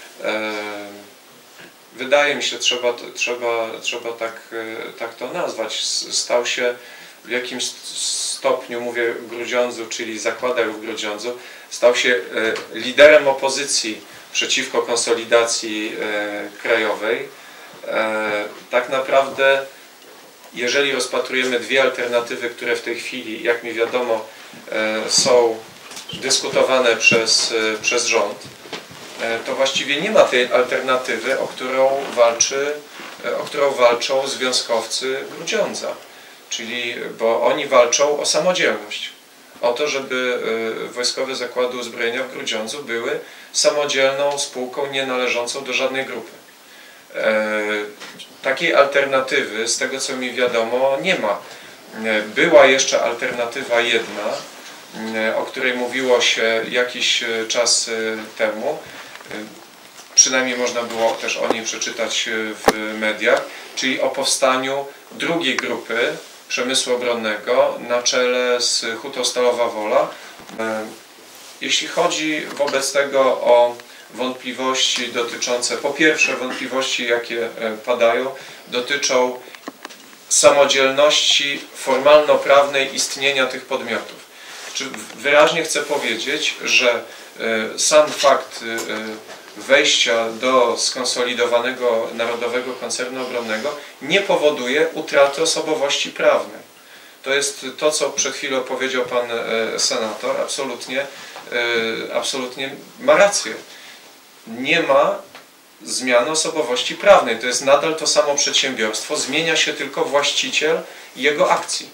wydaje mi się, trzeba tak to nazwać, stał się w jakimś stopniu, mówię Grudziądzu, czyli zakładach w Grudziądzu, stał się liderem opozycji przeciwko konsolidacji krajowej. Tak naprawdę, jeżeli rozpatrujemy dwie alternatywy, które w tej chwili, jak mi wiadomo, są dyskutowane przez rząd, to właściwie nie ma tej alternatywy, o którą walczą związkowcy Grudziądza. Czyli, bo oni walczą o samodzielność, o to, żeby Wojskowe Zakłady Uzbrojenia w Grudziądzu były samodzielną spółką nienależącą do żadnej grupy. Takiej alternatywy, z tego co mi wiadomo, nie ma. Była jeszcze alternatywa jedna, o której mówiło się jakiś czas temu, przynajmniej można było też o niej przeczytać w mediach, czyli o powstaniu drugiej grupy przemysłu obronnego na czele z Hutą Stalowa Wola. Jeśli chodzi wobec tego o wątpliwości dotyczące, po pierwsze wątpliwości, jakie padają, dotyczą samodzielności formalno-prawnej istnienia tych podmiotów. Wyraźnie chcę powiedzieć, że sam fakt wejścia do skonsolidowanego Narodowego Koncernu Obronnego nie powoduje utraty osobowości prawnej. To jest to, co przed chwilą powiedział pan senator, absolutnie ma rację. Nie ma zmiany osobowości prawnej. To jest nadal to samo przedsiębiorstwo, zmienia się tylko właściciel jego akcji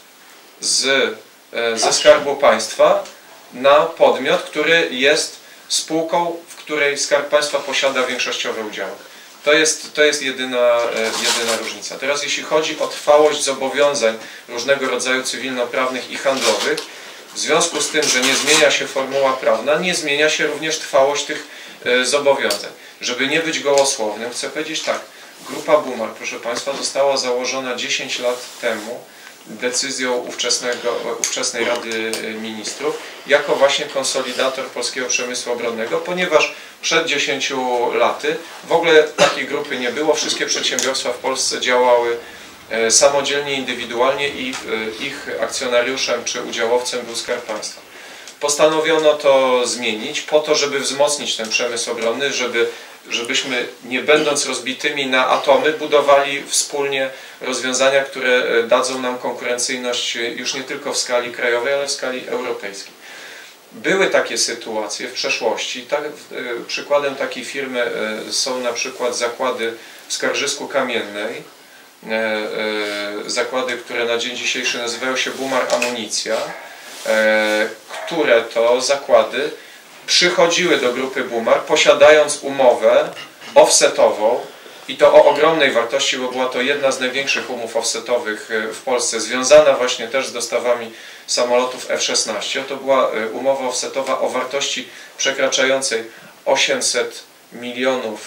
ze Skarbu Państwa na podmiot, który jest spółką, w której Skarb Państwa posiada większościowe udziały. To jest jedyna różnica. Teraz jeśli chodzi o trwałość zobowiązań różnego rodzaju cywilnoprawnych i handlowych, w związku z tym, że nie zmienia się formuła prawna, nie zmienia się również trwałość tych zobowiązań. Żeby nie być gołosłownym, chcę powiedzieć tak, Grupa Bumar, proszę Państwa, została założona 10 lat temu decyzją ówczesnej Rady Ministrów jako właśnie konsolidator polskiego przemysłu obronnego, ponieważ przed 10 laty w ogóle takiej grupy nie było, wszystkie przedsiębiorstwa w Polsce działały samodzielnie, indywidualnie i ich akcjonariuszem czy udziałowcem był Skarb Państwa. Postanowiono to zmienić po to, żeby wzmocnić ten przemysł obronny, żebyśmy nie będąc rozbitymi na atomy budowali wspólnie rozwiązania, które dadzą nam konkurencyjność już nie tylko w skali krajowej, ale w skali europejskiej. Były takie sytuacje w przeszłości. Przykładem takiej firmy są na przykład zakłady w Skarżysku Kamiennej, zakłady, które na dzień dzisiejszy nazywają się Bumar Amunicja, które to zakłady przychodziły do grupy Bumar, posiadając umowę offsetową i to o ogromnej wartości, bo była to jedna z największych umów offsetowych w Polsce, związana właśnie też z dostawami samolotów F-16. To była umowa offsetowa o wartości przekraczającej 800 milionów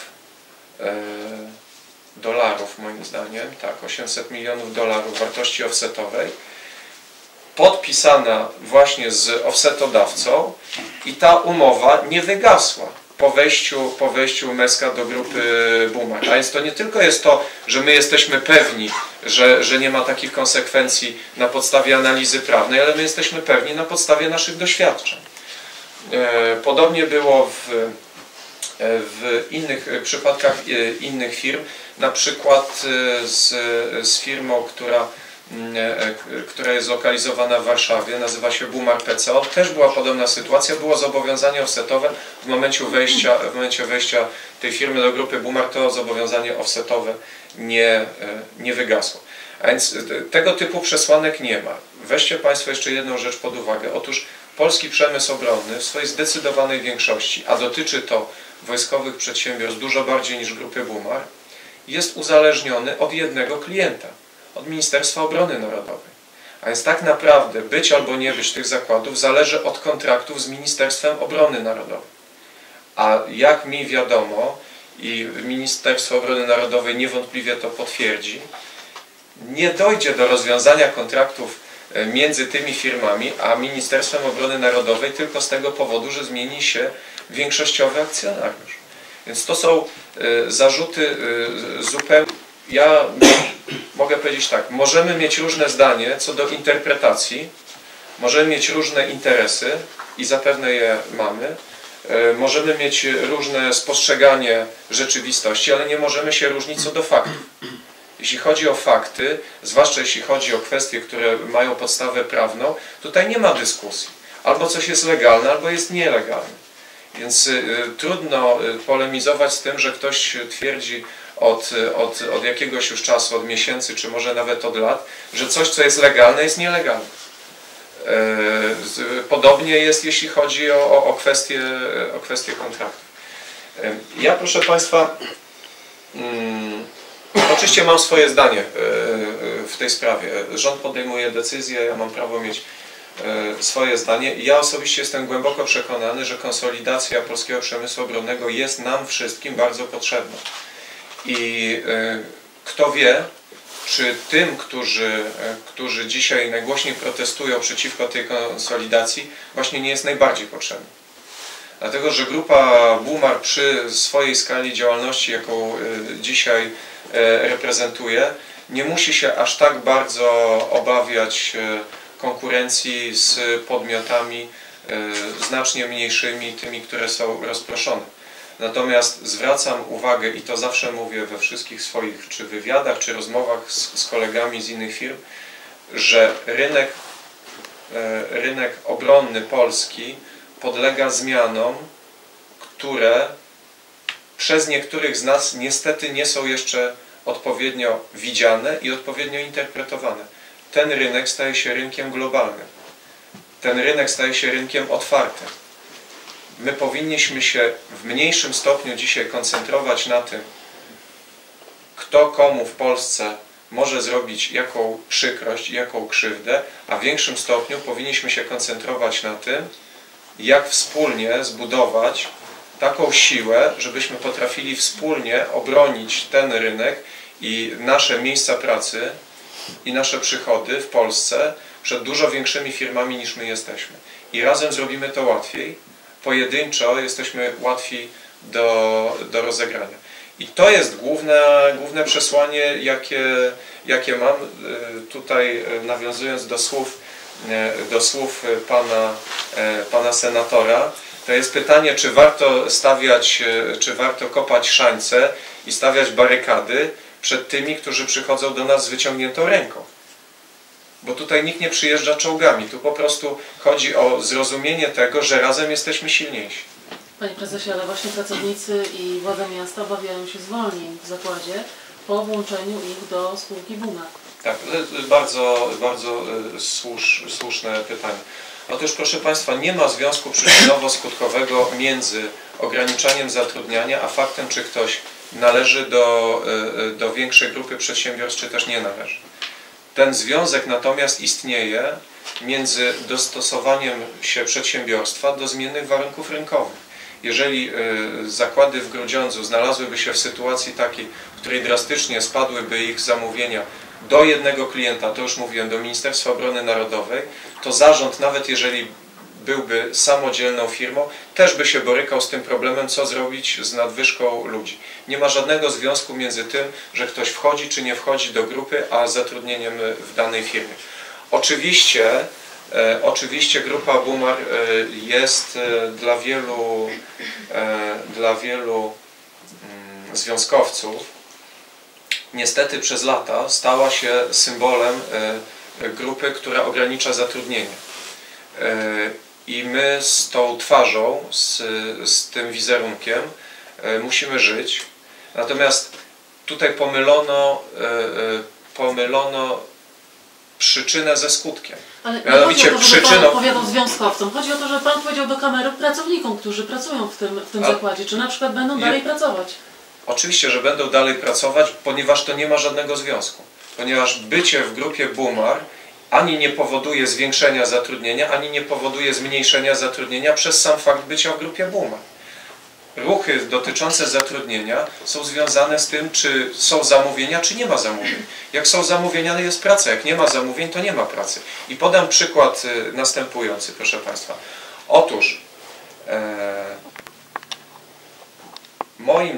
dolarów, moim zdaniem, tak, 800 milionów dolarów wartości offsetowej, podpisana właśnie z offsetodawcą i ta umowa nie wygasła po wejściu Meska do grupy Bumar. A więc to nie tylko jest to, że my jesteśmy pewni, że nie ma takich konsekwencji na podstawie analizy prawnej, ale my jesteśmy pewni na podstawie naszych doświadczeń. Podobnie było w innych przypadkach innych firm, na przykład z firmą, która jest zlokalizowana w Warszawie, nazywa się Bumar PCO. Też była podobna sytuacja, było zobowiązanie offsetowe. W momencie wejścia tej firmy do grupy Bumar to zobowiązanie offsetowe nie wygasło. A więc tego typu przesłanek nie ma. Weźcie Państwo jeszcze jedną rzecz pod uwagę. Otóż polski przemysł obronny w swojej zdecydowanej większości, a dotyczy to wojskowych przedsiębiorstw dużo bardziej niż grupy Bumar, jest uzależniony od jednego klienta. Od Ministerstwa Obrony Narodowej. A więc tak naprawdę być albo nie być tych zakładów zależy od kontraktów z Ministerstwem Obrony Narodowej. A jak mi wiadomo, i Ministerstwo Obrony Narodowej niewątpliwie to potwierdzi, nie dojdzie do rozwiązania kontraktów między tymi firmami a Ministerstwem Obrony Narodowej tylko z tego powodu, że zmieni się większościowy akcjonariusz. Więc to są zarzuty zupełnie... Ja mogę powiedzieć tak, możemy mieć różne zdanie co do interpretacji, możemy mieć różne interesy i zapewne je mamy, możemy mieć różne spostrzeganie rzeczywistości, ale nie możemy się różnić co do faktów. Jeśli chodzi o fakty, zwłaszcza jeśli chodzi o kwestie, które mają podstawę prawną, tutaj nie ma dyskusji. Albo coś jest legalne, albo jest nielegalne. Więc trudno polemizować z tym, że ktoś twierdzi od jakiegoś już czasu, od miesięcy, czy może nawet od lat, że coś, co jest legalne, jest nielegalne. Podobnie jest, jeśli chodzi o kwestie kontraktów. Ja, proszę Państwa, oczywiście mam swoje zdanie w tej sprawie. Rząd podejmuje decyzję, ja mam prawo mieć swoje zdanie. Ja osobiście jestem głęboko przekonany, że konsolidacja polskiego przemysłu obronnego jest nam wszystkim bardzo potrzebna. I kto wie, czy tym, którzy dzisiaj najgłośniej protestują przeciwko tej konsolidacji, właśnie nie jest najbardziej potrzebny. Dlatego, że grupa Bumar przy swojej skali działalności, jaką dzisiaj reprezentuje, nie musi się aż tak bardzo obawiać konkurencji z podmiotami znacznie mniejszymi, tymi, które są rozproszone. Natomiast zwracam uwagę, i to zawsze mówię we wszystkich swoich czy wywiadach, czy rozmowach z kolegami z innych firm, że rynek obronny Polski podlega zmianom, które przez niektórych z nas niestety nie są jeszcze odpowiednio widziane i odpowiednio interpretowane. Ten rynek staje się rynkiem globalnym. Ten rynek staje się rynkiem otwartym. My powinniśmy się w mniejszym stopniu dzisiaj koncentrować na tym, kto komu w Polsce może zrobić jaką przykrość, jaką krzywdę, a w większym stopniu powinniśmy się koncentrować na tym, jak wspólnie zbudować taką siłę, żebyśmy potrafili wspólnie obronić ten rynek i nasze miejsca pracy i nasze przychody w Polsce przed dużo większymi firmami niż my jesteśmy. I razem zrobimy to łatwiej. Pojedynczo jesteśmy łatwi do rozegrania. I to jest główne przesłanie, jakie mam tutaj, nawiązując do słów pana senatora. To jest pytanie, czy warto kopać szańce i stawiać barykady przed tymi, którzy przychodzą do nas z wyciągniętą ręką. Bo tutaj nikt nie przyjeżdża czołgami. Tu po prostu chodzi o zrozumienie tego, że razem jesteśmy silniejsi. Panie prezesie, ale właśnie pracownicy i władze miasta obawiają się zwolnień w zakładzie po włączeniu ich do spółki Bumar. Tak, bardzo słuszne pytanie. Otóż, proszę Państwa, nie ma związku przyczynowo-skutkowego między ograniczaniem zatrudniania, a faktem, czy ktoś należy do większej grupy przedsiębiorstw, czy też nie należy. Ten związek natomiast istnieje między dostosowaniem się przedsiębiorstwa do zmiennych warunków rynkowych. Jeżeli zakłady w Grudziądzu znalazłyby się w sytuacji takiej, w której drastycznie spadłyby ich zamówienia do jednego klienta, to już mówiłem, do Ministerstwa Obrony Narodowej, to zarząd, nawet jeżeli byłby samodzielną firmą, też by się borykał z tym problemem, co zrobić z nadwyżką ludzi. Nie ma żadnego związku między tym, że ktoś wchodzi czy nie wchodzi do grupy, a zatrudnieniem w danej firmie. Oczywiście grupa Bumar jest dla wielu związkowców niestety przez lata stała się symbolem grupy, która ogranicza zatrudnienie. I my z tą twarzą, z tym wizerunkiem musimy żyć. Natomiast tutaj pomylono przyczynę ze skutkiem. Ale mianowicie nie chodzi o to, że Pan opowiadał związkowcom. Chodzi o to, że Pan powiedział do kamery pracownikom, którzy pracują w tym zakładzie. Czy na przykład będą dalej pracować? Oczywiście, że będą dalej pracować, ponieważ to nie ma żadnego związku. Ponieważ bycie w grupie Bumar ani nie powoduje zwiększenia zatrudnienia, ani nie powoduje zmniejszenia zatrudnienia przez sam fakt bycia w grupie Bumar. Ruchy dotyczące zatrudnienia są związane z tym, czy są zamówienia, czy nie ma zamówień. Jak są zamówienia, jest praca. Jak nie ma zamówień, to nie ma pracy. I podam przykład następujący, proszę Państwa. Otóż moim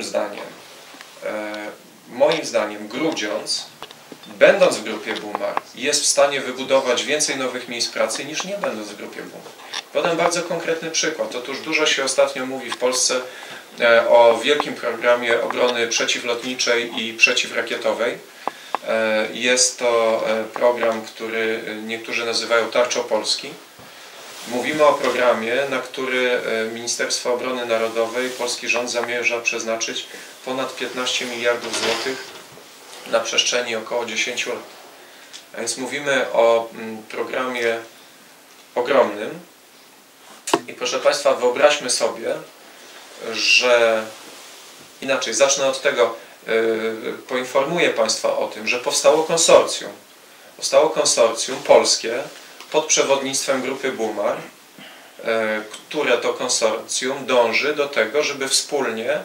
zdaniem Grudziądz, będąc w grupie Bumar, jest w stanie wybudować więcej nowych miejsc pracy niż nie będąc w grupie Bumar. Podam bardzo konkretny przykład. Otóż dużo się ostatnio mówi w Polsce o wielkim programie obrony przeciwlotniczej i przeciwrakietowej. Jest to program, który niektórzy nazywają Tarczą Polski. Mówimy o programie, na który Ministerstwo Obrony Narodowej, polski rząd zamierza przeznaczyć ponad 15 miliardów złotych na przestrzeni około 10 lat. A więc mówimy o programie ogromnym. I proszę Państwa, wyobraźmy sobie, że inaczej, zacznę od tego, poinformuję Państwa o tym, że powstało konsorcjum polskie pod przewodnictwem grupy Bumar, które to konsorcjum dąży do tego, żeby wspólnie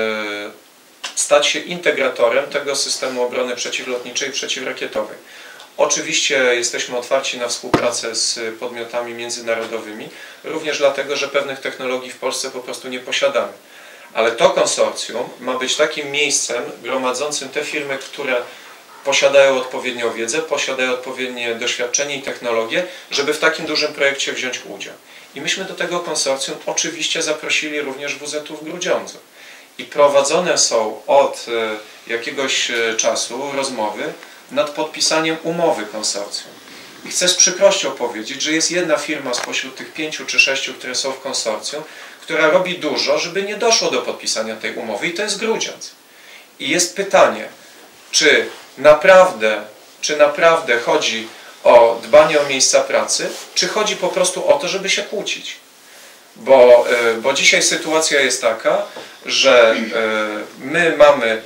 stać się integratorem tego systemu obrony przeciwlotniczej i przeciwrakietowej. Oczywiście jesteśmy otwarci na współpracę z podmiotami międzynarodowymi, również dlatego, że pewnych technologii w Polsce po prostu nie posiadamy. Ale to konsorcjum ma być takim miejscem gromadzącym te firmy, które posiadają odpowiednią wiedzę, posiadają odpowiednie doświadczenie i technologie, żeby w takim dużym projekcie wziąć udział. I myśmy do tego konsorcjum oczywiście zaprosili również WZU w Grudziądzu. I prowadzone są od jakiegoś czasu rozmowy nad podpisaniem umowy konsorcjum. I chcę z przykrością powiedzieć, że jest jedna firma spośród tych 5 czy 6, które są w konsorcjum, która robi dużo, żeby nie doszło do podpisania tej umowy, i to jest Grudziądz. I jest pytanie, czy naprawdę chodzi o dbanie o miejsca pracy, czy chodzi po prostu o to, żeby się kłócić. Bo dzisiaj sytuacja jest taka, że my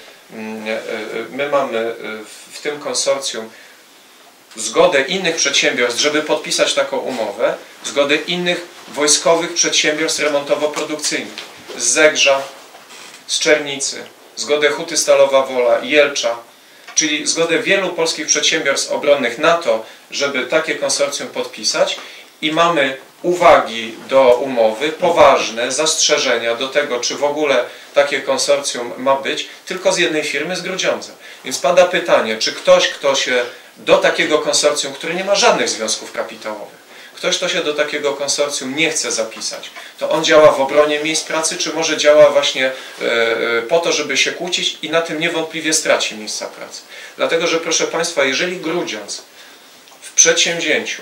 mamy w tym konsorcjum zgodę innych przedsiębiorstw, żeby podpisać taką umowę, zgodę innych wojskowych przedsiębiorstw remontowo-produkcyjnych z Zegrza, z Czernicy, zgodę Huty Stalowa Wola, Jelcza, czyli zgodę wielu polskich przedsiębiorstw obronnych na to, żeby takie konsorcjum podpisać, i mamy uwagi do umowy, poważne zastrzeżenia do tego, czy w ogóle takie konsorcjum ma być, tylko z jednej firmy, z Grudziądza. Więc pada pytanie, czy ktoś, kto się do takiego konsorcjum, które nie ma żadnych związków kapitałowych, ktoś, kto się do takiego konsorcjum nie chce zapisać, to on działa w obronie miejsc pracy, czy może działa właśnie po to, żeby się kłócić, i na tym niewątpliwie straci miejsca pracy. Dlatego, że proszę Państwa, jeżeli Grudziądz w przedsięwzięciu,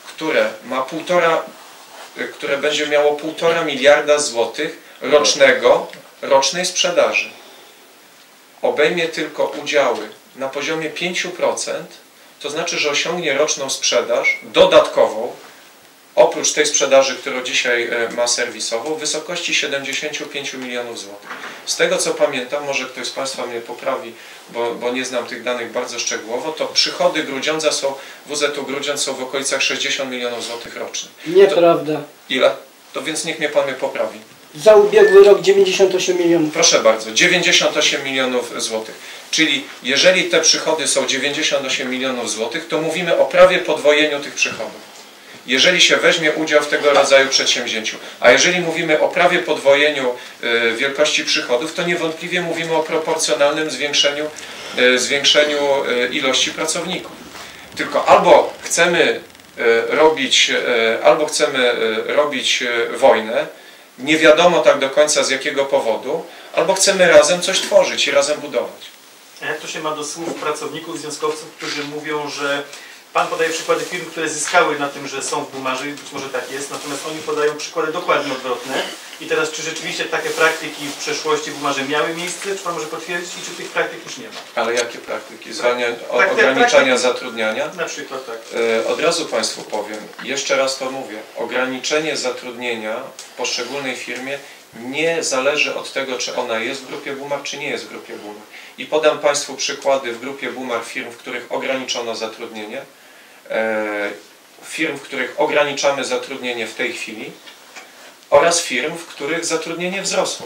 które będzie miało 1,5 miliarda złotych rocznej sprzedaży, obejmie tylko udziały na poziomie 5%, to znaczy, że osiągnie roczną sprzedaż dodatkową, oprócz tej sprzedaży, którą dzisiaj ma serwisową, w wysokości 75 milionów złotych. Z tego co pamiętam, może ktoś z Państwa mnie poprawi, bo nie znam tych danych bardzo szczegółowo, to przychody Grudziądza WZU Grudziądz są w okolicach 60 milionów złotych rocznie. Nieprawda. Ile? To więc niech mnie Pan mnie poprawi. Za ubiegły rok 98 milionów. Proszę bardzo, 98 milionów złotych. Czyli jeżeli te przychody są 98 milionów złotych, to mówimy o prawie podwojeniu tych przychodów. Jeżeli się weźmie udział w tego rodzaju przedsięwzięciu. A jeżeli mówimy o prawie podwojeniu wielkości przychodów, to niewątpliwie mówimy o proporcjonalnym zwiększeniu ilości pracowników. Tylko albo chcemy robić wojnę, nie wiadomo tak do końca z jakiego powodu, albo chcemy razem coś tworzyć i razem budować. A jak to się ma do słów pracowników, związkowców, którzy mówią, że Pan podaje przykłady firm, które zyskały na tym, że są w Bumarze, i być może tak jest, natomiast oni podają przykłady dokładnie odwrotne. I teraz, czy rzeczywiście takie praktyki w przeszłości w Bumarze miały miejsce, czy Pan może potwierdzić, i czy tych praktyk już nie ma? Ale jakie praktyki? Ograniczania zatrudniania? Na przykład, tak. Od razu Państwu powiem, jeszcze raz to mówię, ograniczenie zatrudnienia w poszczególnej firmie nie zależy od tego, czy ona jest w grupie Bumar, czy nie jest w grupie Bumar. I podam Państwu przykłady w grupie Bumar firm, w których ograniczono zatrudnienie, firm, w których ograniczamy zatrudnienie w tej chwili, oraz firm, w których zatrudnienie wzrosło.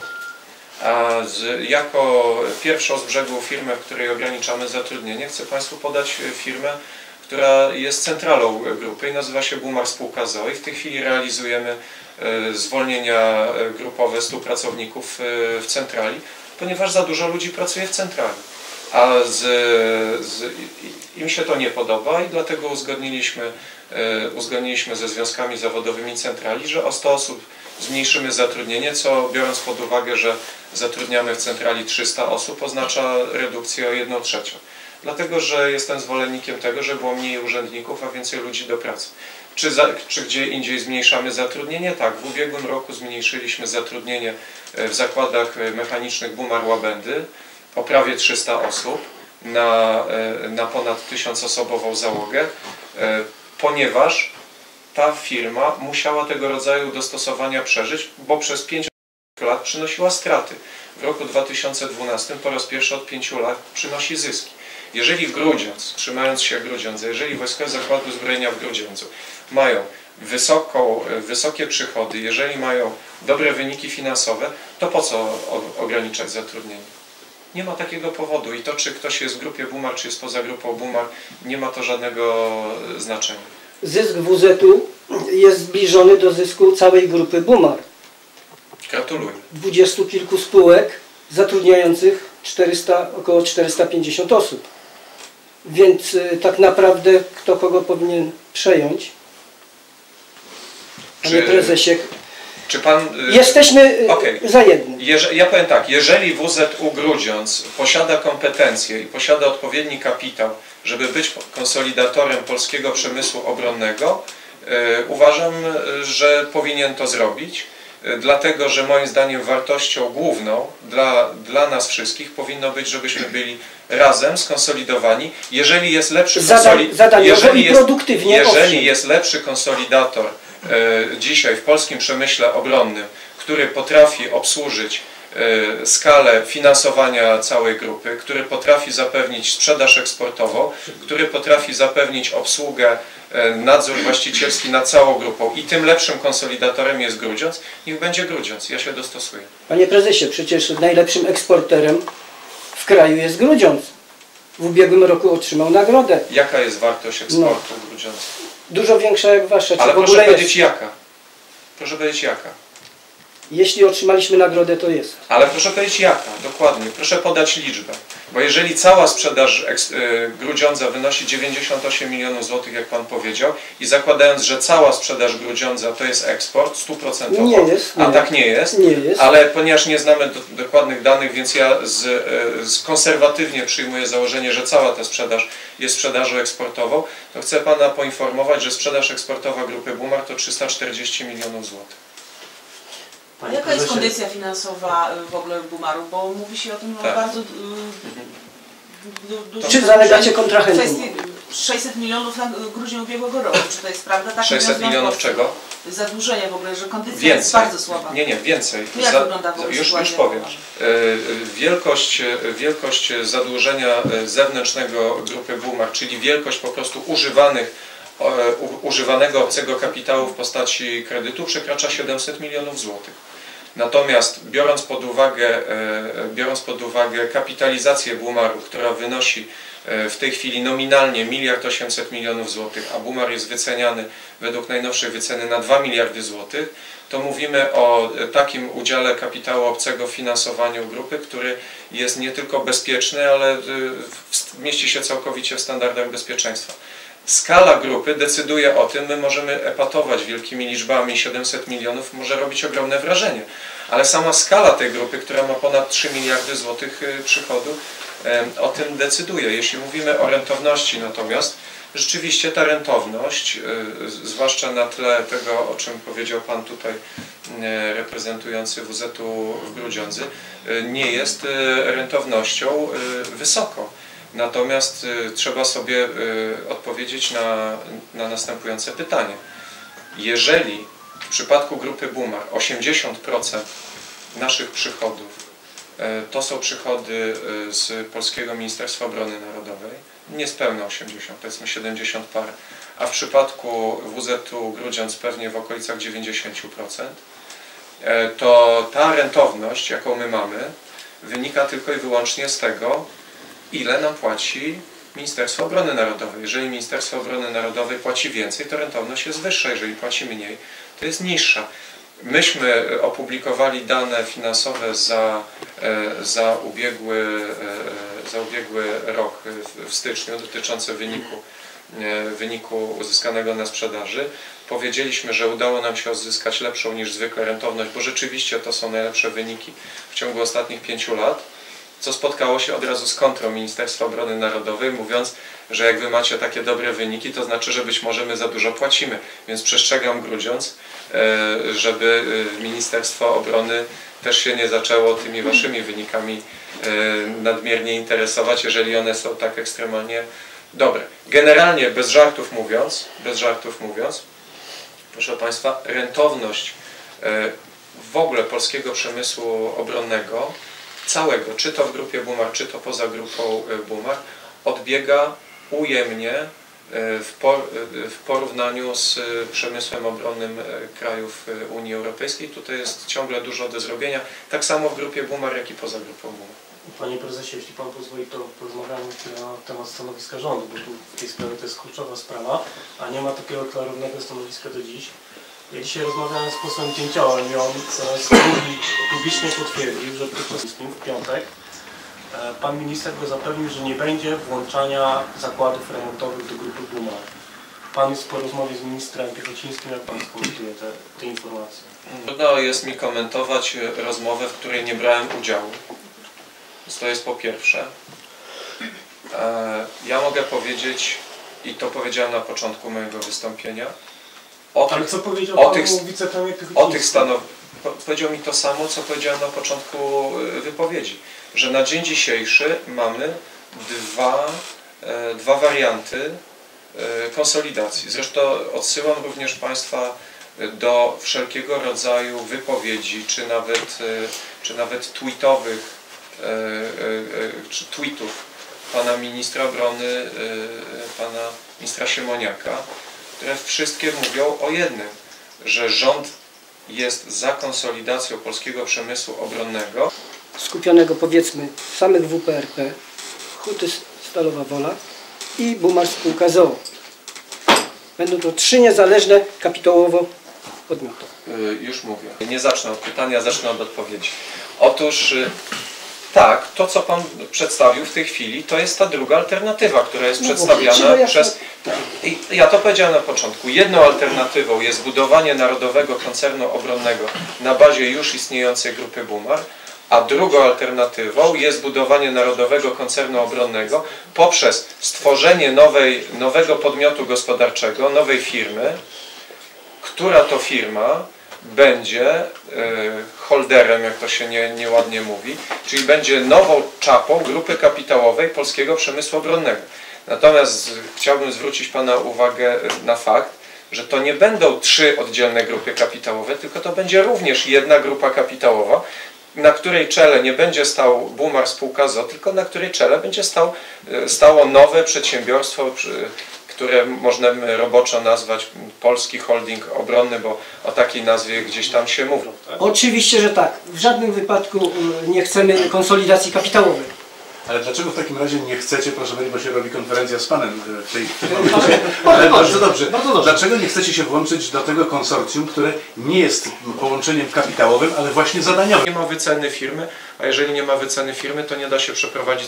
Jako pierwszą z brzegu firmę, w której ograniczamy zatrudnienie, chcę Państwu podać firmę, która jest centralą grupy i nazywa się Bumar Spółka ZOO, i w tej chwili realizujemy zwolnienia grupowe 100 pracowników w centrali, ponieważ za dużo ludzi pracuje w centrali. A im się to nie podoba, i dlatego uzgodniliśmy ze związkami zawodowymi centrali, że o 100 osób zmniejszymy zatrudnienie, co biorąc pod uwagę, że zatrudniamy w centrali 300 osób, oznacza redukcję o 1/3. Dlatego, że jestem zwolennikiem tego, żeby było mniej urzędników, a więcej ludzi do pracy. Czy gdzie indziej zmniejszamy zatrudnienie? Tak, w ubiegłym roku zmniejszyliśmy zatrudnienie w zakładach mechanicznych Bumar Łabędy o prawie 300 osób na ponad 1000-osobową załogę, ponieważ ta firma musiała tego rodzaju dostosowania przeżyć, bo przez 5 lat przynosiła straty. W roku 2012 po raz pierwszy od 5 lat przynosi zyski. Jeżeli Grudziądz, trzymając się Grudziądza, jeżeli Wojskowe Zakłady Uzbrojenia w Grudziądzu mają wysokie przychody, jeżeli mają dobre wyniki finansowe, to po co ograniczać zatrudnienie? Nie ma takiego powodu i to, czy ktoś jest w grupie Bumar, czy jest poza grupą Bumar, nie ma to żadnego znaczenia. Zysk WZ-u jest zbliżony do zysku całej grupy Bumar. Gratuluję. 20 kilku spółek zatrudniających około 450 osób. Więc tak naprawdę kto kogo powinien przejąć? Panie prezesie, czy pan... jesteśmy za jednym. Ja powiem tak, jeżeli WZU Grudziądz posiada kompetencje i posiada odpowiedni kapitał, żeby być konsolidatorem polskiego przemysłu obronnego, uważam, że powinien to zrobić, dlatego że moim zdaniem wartością główną dla nas wszystkich powinno być, żebyśmy byli razem skonsolidowani. Jeżeli jest lepszy jeżeli jest lepszy konsolidator dzisiaj w polskim przemyśle obronnym, który potrafi obsłużyć skalę finansowania całej grupy, który potrafi zapewnić sprzedaż eksportową, który potrafi zapewnić obsługę, nadzór właścicielski nad całą grupą i tym lepszym konsolidatorem jest Grudziądz, niech będzie Grudziądz. Ja się dostosuję. Panie prezesie, przecież najlepszym eksporterem w kraju jest Grudziądz. W ubiegłym roku otrzymał nagrodę. Jaka jest wartość eksportu Grudziądza? Dużo większa jak wasza. Ale proszę powiedzieć jaka? Proszę powiedzieć jaka? Jeśli otrzymaliśmy nagrodę, to jest. Ale proszę powiedzieć jaka, dokładnie. Proszę podać liczbę. Bo jeżeli cała sprzedaż Grudziądza wynosi 98 milionów złotych, jak pan powiedział, i zakładając, że cała sprzedaż Grudziądza to jest eksport 100%, nie jest, a tak nie jest, ale ponieważ nie znamy dokładnych danych, więc ja konserwatywnie przyjmuję założenie, że cała ta sprzedaż jest sprzedażą eksportową, to chcę pana poinformować, że sprzedaż eksportowa grupy Bumar to 340 milionów złotych. A jaka jest kondycja finansowa w ogóle Bumaru? Bo mówi się o tym bardzo dużo. Czy zalegacie kontrahentów? 600 milionów na grudzień ubiegłego roku. Czy to jest prawda? Tak, 600 milionów czego? Zadłużenie w ogóle, że kondycja jest bardzo słaba. Nie, więcej. Jak wygląda w ogóle już powiem. Wielkość zadłużenia zewnętrznego grupy Bumar, czyli wielkość po prostu używanego obcego kapitału w postaci kredytu przekracza 700 milionów złotych. Natomiast biorąc pod uwagę kapitalizację Bumaru, która wynosi w tej chwili nominalnie 1 800 milionów złotych, a Bumar jest wyceniany według najnowszej wyceny na 2 miliardy złotych, to mówimy o takim udziale kapitału obcego w finansowaniu grupy, który jest nie tylko bezpieczny, ale mieści się całkowicie w standardach bezpieczeństwa. Skala grupy decyduje o tym, my możemy epatować wielkimi liczbami, 700 milionów może robić ogromne wrażenie, ale sama skala tej grupy, która ma ponad 3 miliardy złotych przychodu, o tym decyduje. Jeśli mówimy o rentowności natomiast, rzeczywiście ta rentowność, zwłaszcza na tle tego, o czym powiedział pan tutaj reprezentujący WZ-u w Grudziądzy, nie jest rentownością wysoką. Natomiast trzeba sobie odpowiedzieć na następujące pytanie. Jeżeli w przypadku grupy Bumar 80% naszych przychodów to są przychody z Polskiego Ministerstwa Obrony Narodowej, niespełna 80, powiedzmy 70 parę, a w przypadku WZ-u Grudziądz pewnie w okolicach 90%, to ta rentowność, jaką my mamy, wynika tylko i wyłącznie z tego, ile nam płaci Ministerstwo Obrony Narodowej. Jeżeli Ministerstwo Obrony Narodowej płaci więcej, to rentowność jest wyższa. Jeżeli płaci mniej, to jest niższa. Myśmy opublikowali dane finansowe za ubiegły rok w styczniu dotyczące wyniku uzyskanego na sprzedaży. Powiedzieliśmy, że udało nam się uzyskać lepszą niż zwykle rentowność, bo rzeczywiście to są najlepsze wyniki w ciągu ostatnich 5 lat. Co spotkało się od razu z kontrą Ministerstwa Obrony Narodowej, mówiąc, że jak wy macie takie dobre wyniki, to znaczy, że być może my za dużo płacimy. Więc przestrzegam Grudziądz, żeby Ministerstwo Obrony też się nie zaczęło tymi waszymi wynikami nadmiernie interesować, jeżeli one są tak ekstremalnie dobre. Generalnie, bez żartów mówiąc, proszę państwa, rentowność w ogóle polskiego przemysłu obronnego, całego, czy to w grupie Bumar, czy to poza grupą Bumar, odbiega ujemnie w porównaniu z przemysłem obronnym krajów Unii Europejskiej. Tutaj jest ciągle dużo do zrobienia, tak samo w grupie Bumar, jak i poza grupą Bumar. Panie prezesie, jeśli pan pozwoli, to porozmawiamy na temat stanowiska rządu, bo tu w tej sprawie to jest kluczowa sprawa, a nie ma takiego klarownego stanowiska do dziś. Ja dzisiaj rozmawiałem z posłem Cięciołem i on publicznie potwierdził, że w piątek pan minister go zapewnił, że nie będzie włączania zakładów remontowych do grupy Bumar. Pan jest po rozmowie z ministrem Piechocińskim, jak pan skomentuje te informacje? Trudno jest mi komentować rozmowę, w której nie brałem udziału. To jest po pierwsze. Ja mogę powiedzieć, i to powiedziałem na początku mojego wystąpienia, ale co powiedział wicepremier Piechociński? Powiedział mi to samo, co powiedziałem na początku wypowiedzi, że na dzień dzisiejszy mamy dwa warianty konsolidacji. Zresztą odsyłam również Państwa do wszelkiego rodzaju wypowiedzi, czy nawet tweetowych, czy tweetów pana ministra obrony, pana ministra Siemoniaka, które wszystkie mówią o jednym, że rząd jest za konsolidacją polskiego przemysłu obronnego. Skupionego, powiedzmy, w samych WPRP, Huty Stalowa Wola i Bumar Spółka z o.o. Będą to 3 niezależne kapitałowo podmioty. Już mówię. Nie zacznę od pytania, zacznę od odpowiedzi. Otóż tak, to co pan przedstawił w tej chwili, to jest ta druga alternatywa, która jest przedstawiana przez... Ja to powiedziałem na początku. Jedną alternatywą jest budowanie Narodowego Koncernu Obronnego na bazie już istniejącej grupy Bumar, a drugą alternatywą jest budowanie Narodowego Koncernu Obronnego poprzez stworzenie nowego podmiotu gospodarczego, nowej firmy, która to firma będzie holderem, jak to się nieładnie mówi, czyli będzie nową czapą grupy kapitałowej polskiego przemysłu obronnego. Natomiast chciałbym zwrócić pana uwagę na fakt, że to nie będą 3 oddzielne grupy kapitałowe, tylko to będzie również jedna grupa kapitałowa, na której czele nie będzie stał Bumar Spółka z o.o., tylko na której czele będzie stało nowe przedsiębiorstwo, które można roboczo nazwać Polski Holding Obronny, bo o takiej nazwie gdzieś tam się mówi. Oczywiście, że tak. W żadnym wypadku nie chcemy konsolidacji kapitałowej. Ale dlaczego w takim razie nie chcecie, proszę powiedzieć, bo się robi konferencja z panem w tej momencie, ale bardzo dobrze. Dlaczego nie chcecie się włączyć do tego konsorcjum, które nie jest połączeniem kapitałowym, ale właśnie zadaniowym? Nie ma wyceny firmy, a jeżeli nie ma wyceny firmy, to nie da się przeprowadzić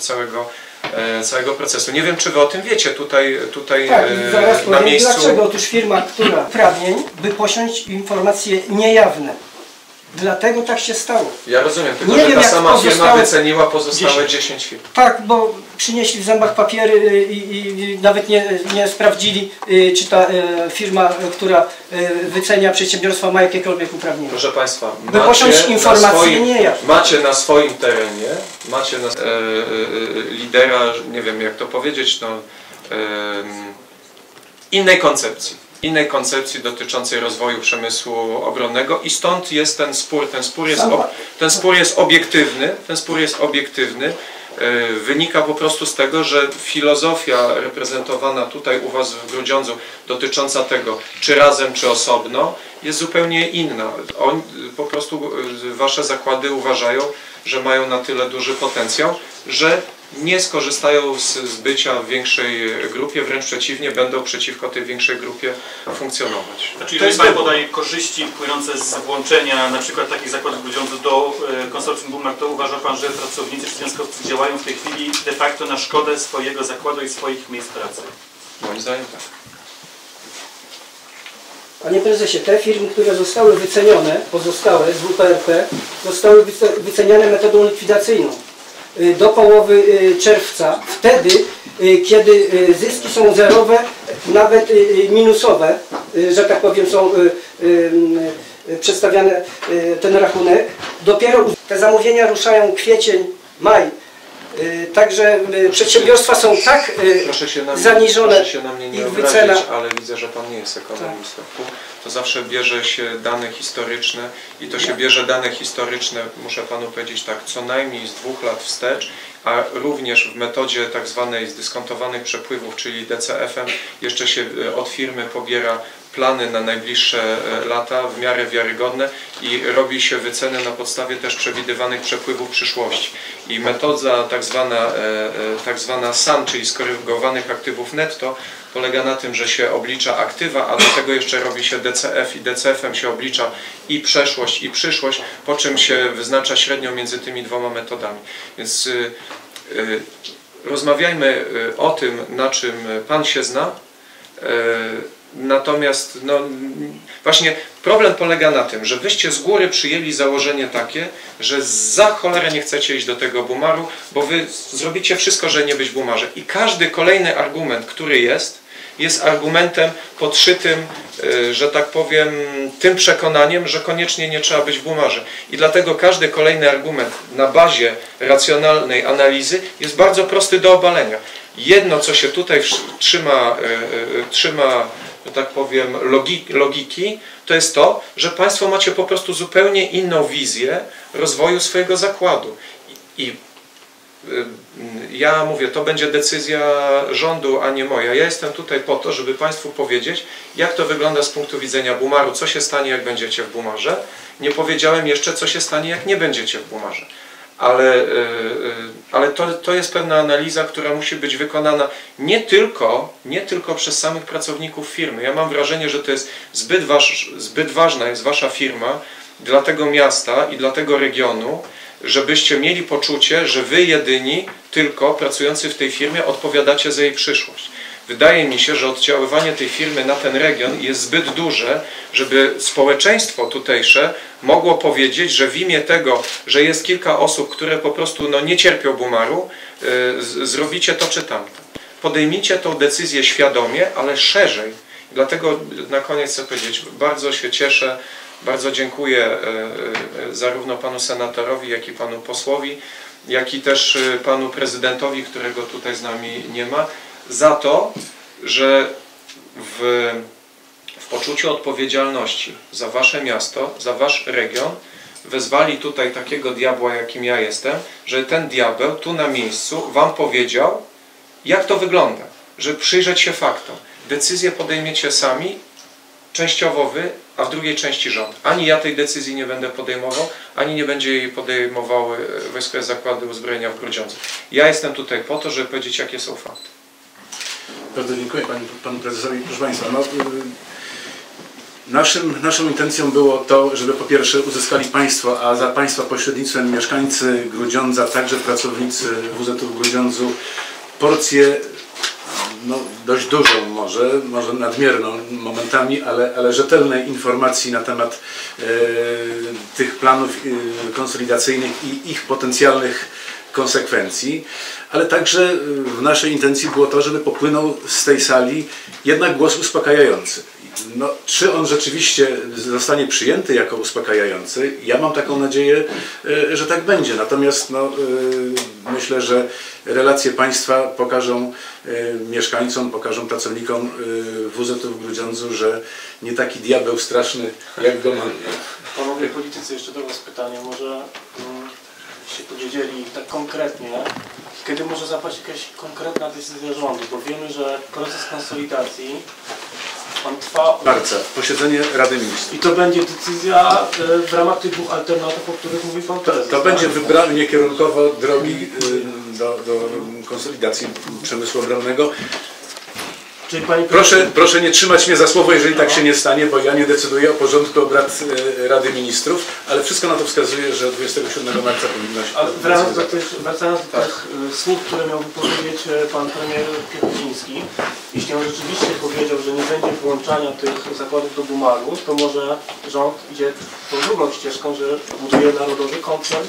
całego procesu. Nie wiem, czy wy o tym wiecie tutaj zaraz na miejscu. Dlaczego? Otóż firma, która uprawnień, by posiąść informacje niejawne. Dlatego tak się stało. Ja rozumiem, tylko że ta sama firma wyceniła pozostałe 10 firm. Tak, bo przynieśli w zębach papiery i nawet nie sprawdzili, czy ta firma, która wycenia przedsiębiorstwa, ma jakiekolwiek uprawnienia. Proszę Państwa, macie na swoim terenie, macie lidera, nie wiem jak to powiedzieć, innej koncepcji dotyczącej rozwoju przemysłu obronnego i stąd jest ten spór. Ten spór jest obiektywny. Wynika po prostu z tego, że filozofia reprezentowana tutaj u Was w Grudziądzu dotycząca tego, czy razem, czy osobno, jest zupełnie inna. Po prostu Wasze zakłady uważają, że mają na tyle duży potencjał, że nie skorzystają z bycia w większej grupie, wręcz przeciwnie, będą przeciwko tej większej grupie funkcjonować. Znaczy, jeżeli Pan podaje korzyści płynące z włączenia na przykład takich zakładów Grudziądzu do konsorcjum Bumar, to uważa Pan, że pracownicy czy związkowcy działają w tej chwili de facto na szkodę swojego zakładu i swoich miejsc pracy? Moim zdaniem tak. Panie prezesie, te firmy, które zostały wycenione, pozostałe z WPRP, zostały wyceniane metodą likwidacyjną do połowy czerwca, wtedy, kiedy zyski są zerowe, nawet minusowe, że tak powiem, są przedstawiane ten rachunek. Dopiero te zamówienia ruszają kwiecień, maj. Także przedsiębiorstwa są tak zaniżone, proszę się na mnie nie obrazić, ale widzę, że Pan nie jest ekonomistą. To zawsze bierze się dane historyczne i to się bierze dane historyczne, muszę Panu powiedzieć tak, co najmniej z 2 lat wstecz, a również w metodzie tak zwanej zdyskontowanych przepływów, czyli DCF-em, jeszcze się od firmy pobiera plany na najbliższe lata w miarę wiarygodne i robi się wyceny na podstawie też przewidywanych przepływów przyszłości. I metoda tak zwana SAN, czyli skorygowanych aktywów netto, polega na tym, że się oblicza aktywa, a do tego jeszcze robi się DCF i DCF-em się oblicza i przeszłość, i przyszłość, po czym się wyznacza średnią między tymi dwoma metodami. Więc rozmawiajmy o tym, na czym Pan się zna. Natomiast no, właśnie problem polega na tym, że wyście z góry przyjęli założenie takie, że za cholerę nie chcecie iść do tego Bumaru, bo wy zrobicie wszystko, żeby nie być w Bumarze. I każdy kolejny argument, który jest argumentem podszytym, że tak powiem, tym przekonaniem, że koniecznie nie trzeba być w Bumarze. I dlatego każdy kolejny argument na bazie racjonalnej analizy jest bardzo prosty do obalenia. Jedno, co się tutaj trzyma, że tak powiem, logiki, to jest to, że Państwo macie po prostu zupełnie inną wizję rozwoju swojego zakładu. I ja mówię, to będzie decyzja rządu, a nie moja. Ja jestem tutaj po to, żeby Państwu powiedzieć, jak to wygląda z punktu widzenia Bumaru, co się stanie, jak będziecie w Bumarze. Nie powiedziałem jeszcze, co się stanie, jak nie będziecie w Bumarze. Ale to jest pewna analiza, która musi być wykonana nie tylko przez samych pracowników firmy. Ja mam wrażenie, że to jest zbyt ważna jest Wasza firma dla tego miasta i dla tego regionu, żebyście mieli poczucie, że Wy jedyni, tylko pracujący w tej firmie, odpowiadacie za jej przyszłość. Wydaje mi się, że oddziaływanie tej firmy na ten region jest zbyt duże, żeby społeczeństwo tutejsze mogło powiedzieć, że w imię tego, że jest kilka osób, które po prostu no, nie cierpią Bumaru, zrobicie to czy tamto. Podejmijcie tą decyzję świadomie, ale szerzej. Dlatego na koniec chcę powiedzieć, bardzo się cieszę, bardzo dziękuję zarówno panu senatorowi, jak i panu posłowi, jak i też panu prezydentowi, którego tutaj z nami nie ma, za to, że w poczuciu odpowiedzialności za wasze miasto, za wasz region wezwali tutaj takiego diabła, jakim ja jestem, że ten diabeł tu na miejscu wam powiedział, jak to wygląda, żeby przyjrzeć się faktom. Decyzję podejmiecie sami, częściowo wy, a w drugiej części rząd. Ani ja tej decyzji nie będę podejmował, ani nie będzie jej podejmowały Wojskowe Zakłady Uzbrojenia w Grudziądzu. Ja jestem tutaj po to, żeby powiedzieć, jakie są fakty. Bardzo dziękuję panu prezesowi. Proszę Państwa, no, naszą intencją było to, żeby po pierwsze uzyskali Państwo, a za Państwa pośrednictwem mieszkańcy Grudziądza, także pracownicy WZ-u w Grudziądzu, porcję no, dość dużą może nadmierną momentami, ale rzetelnej informacji na temat tych planów konsolidacyjnych i ich potencjalnych konsekwencji, ale także w naszej intencji było to, żeby popłynął z tej sali jednak głos uspokajający. No, czy on rzeczywiście zostanie przyjęty jako uspokajający? Ja mam taką nadzieję, że tak będzie. Natomiast no, myślę, że relacje państwa pokażą mieszkańcom, pokażą pracownikom WZ-u w Grudziądzu, że nie taki diabeł straszny, jak go mamy. Panowie politycy, jeszcze do Was pytanie. Może się powiedzieli tak konkretnie, kiedy może zapaść jakaś konkretna decyzja rządu, bo wiemy, że proces konsolidacji on trwa... Marca, posiedzenie Rady Ministrów. I to będzie decyzja w ramach tych dwóch alternatyw, o których mówi Pan prezes. To będzie wybranie kierunkowo drogi do konsolidacji przemysłu obronnego. Czyli pani Proszę nie trzymać mnie za słowo, jeżeli tak się nie stanie, bo ja nie decyduję o porządku obrad Rady Ministrów, ale wszystko na to wskazuje, że 27 marca powinno się... Wracając do tych słów, które miał wypowiedzieć pan premier Piechociński, jeśli on rzeczywiście powiedział, że nie będzie włączania tych zakładów do Bumaru, to może rząd idzie tą drugą ścieżką, że buduje narodowy koncern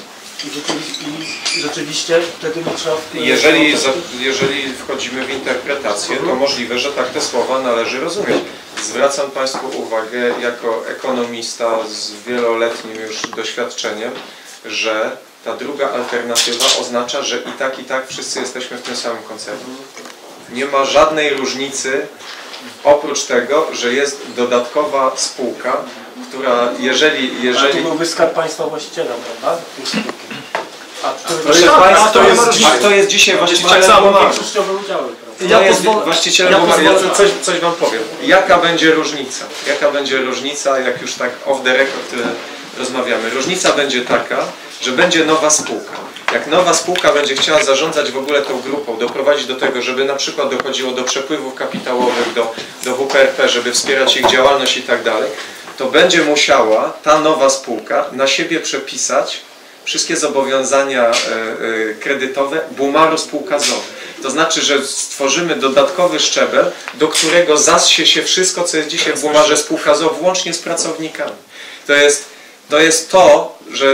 i rzeczywiście wtedy nie trzeba... Jeżeli wchodzimy w interpretację, to możliwe, że tak te słowa należy rozumieć. Zwracam Państwu uwagę jako ekonomista z wieloletnim już doświadczeniem, że ta druga alternatywa oznacza, że i tak wszyscy jesteśmy w tym samym koncernie. Nie ma żadnej różnicy oprócz tego, że jest dodatkowa spółka, która jeżeli... Ale to byłby Skarb Państwa właścicielem, prawda? Kto jest dzisiaj właścicielem Bumaru? Właścicielem Bumaru. Ja coś wam powiem. Jaka będzie różnica? Jaka będzie różnica, jak już tak off the record rozmawiamy? Różnica będzie taka, że będzie nowa spółka. Jak nowa spółka będzie chciała zarządzać w ogóle tą grupą, doprowadzić do tego, żeby na przykład dochodziło do przepływów kapitałowych, do WPRP, żeby wspierać ich działalność i tak dalej, to będzie musiała ta nowa spółka na siebie przepisać wszystkie zobowiązania kredytowe Bumaru spółka z o.o. To znaczy, że stworzymy dodatkowy szczebel, do którego zassie się wszystko, co jest dzisiaj w Bumarze spółka z o.o., włącznie z pracownikami. To jest to,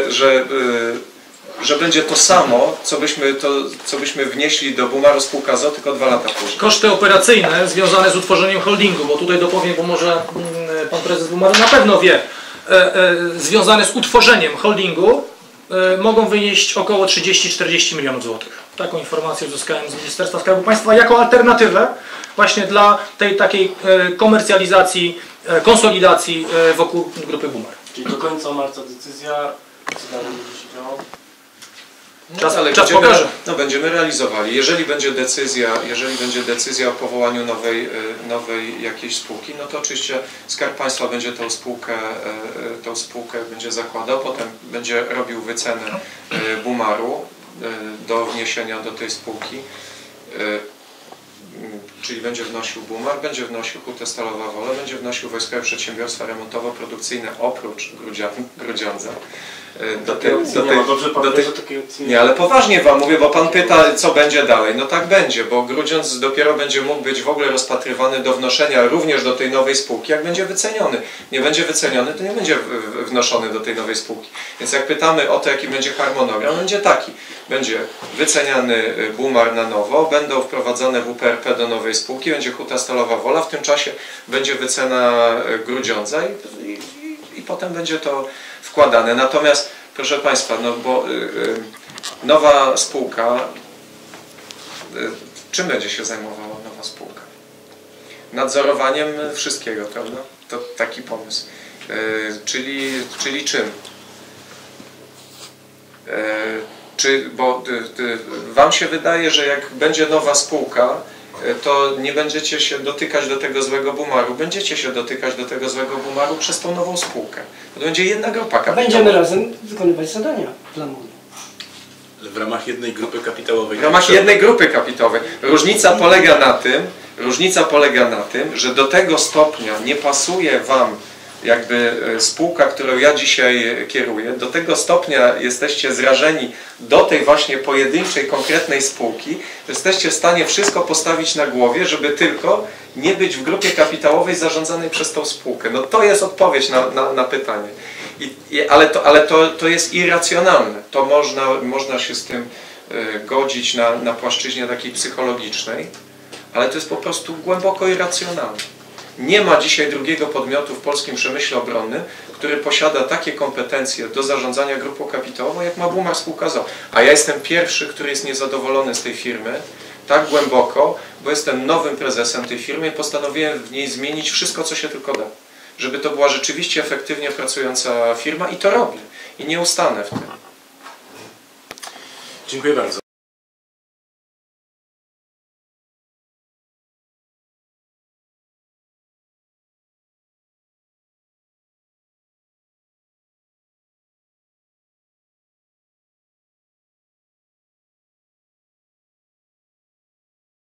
że będzie to samo, co byśmy wnieśli do Bumaru spółka z o.o., tylko 2 lata później. Koszty operacyjne związane z utworzeniem holdingu, bo tutaj dopowiem, bo może pan prezes Bumaru na pewno wie, związane z utworzeniem holdingu mogą wynieść około 30-40 milionów złotych. Taką informację uzyskałem z Ministerstwa Skarbu Państwa jako alternatywę właśnie dla tej takiej komercjalizacji, konsolidacji wokół grupy Bumar. Czyli do końca marca decyzja, co dalej będzie się działo? Czas pokaże. Będziemy realizowali. Jeżeli będzie decyzja o powołaniu nowej jakiejś spółki, no to oczywiście Skarb Państwa będzie tą spółkę będzie zakładał, potem będzie robił wycenę Bumaru do wniesienia do tej spółki, czyli będzie wnosił Bumar, będzie wnosił Hutę Stalowa Wola, będzie wnosił Wojskowe Przedsiębiorstwa Remontowo-Produkcyjne oprócz Grudziądza. Nie, ale poważnie wam mówię, bo pan pyta, co będzie dalej. No tak będzie, bo Grudziądz dopiero będzie mógł być w ogóle rozpatrywany do wnoszenia również do tej nowej spółki, jak będzie wyceniony. Nie będzie wyceniony, to nie będzie wnoszony do tej nowej spółki. Więc jak pytamy o to, jaki będzie harmonogram, będzie taki. Będzie wyceniany Bumar na nowo, będą wprowadzone WPRP do nowej spółki, będzie Huta Stalowa Wola, w tym czasie będzie wycena Grudziądza i potem będzie to wkładane. Natomiast, proszę Państwa, no bo nowa spółka, czym będzie się zajmowała nowa spółka? Nadzorowaniem wszystkiego, prawda? To taki pomysł. Czyli czym? Bo wam się wydaje, że jak będzie nowa spółka, to nie będziecie się dotykać do tego złego Bumaru. Będziecie się dotykać do tego złego Bumaru przez tą nową spółkę. To będzie jedna grupa kapitałowa. Będziemy razem wykonywać zadania planują. W ramach jednej grupy kapitałowej. W ramach jednej grupy kapitałowej. Różnica polega na tym, że do tego stopnia nie pasuje wam jakby spółka, którą ja dzisiaj kieruję, do tego stopnia jesteście zrażeni do tej właśnie pojedynczej, konkretnej spółki, że jesteście w stanie wszystko postawić na głowie, żeby tylko nie być w grupie kapitałowej zarządzanej przez tą spółkę. No to jest odpowiedź na pytanie. Ale to jest irracjonalne. To można się z tym godzić na płaszczyźnie takiej psychologicznej, ale to jest po prostu głęboko irracjonalne. Nie ma dzisiaj drugiego podmiotu w polskim przemyśle obronnym, który posiada takie kompetencje do zarządzania grupą kapitałową, jak ma Bumar spółka z o.o. A ja jestem pierwszy, który jest niezadowolony z tej firmy, tak głęboko, bo jestem nowym prezesem tej firmy i postanowiłem w niej zmienić wszystko, co się tylko da. Żeby to była rzeczywiście efektywnie pracująca firma i to robię. I nie ustanę w tym. Dziękuję bardzo.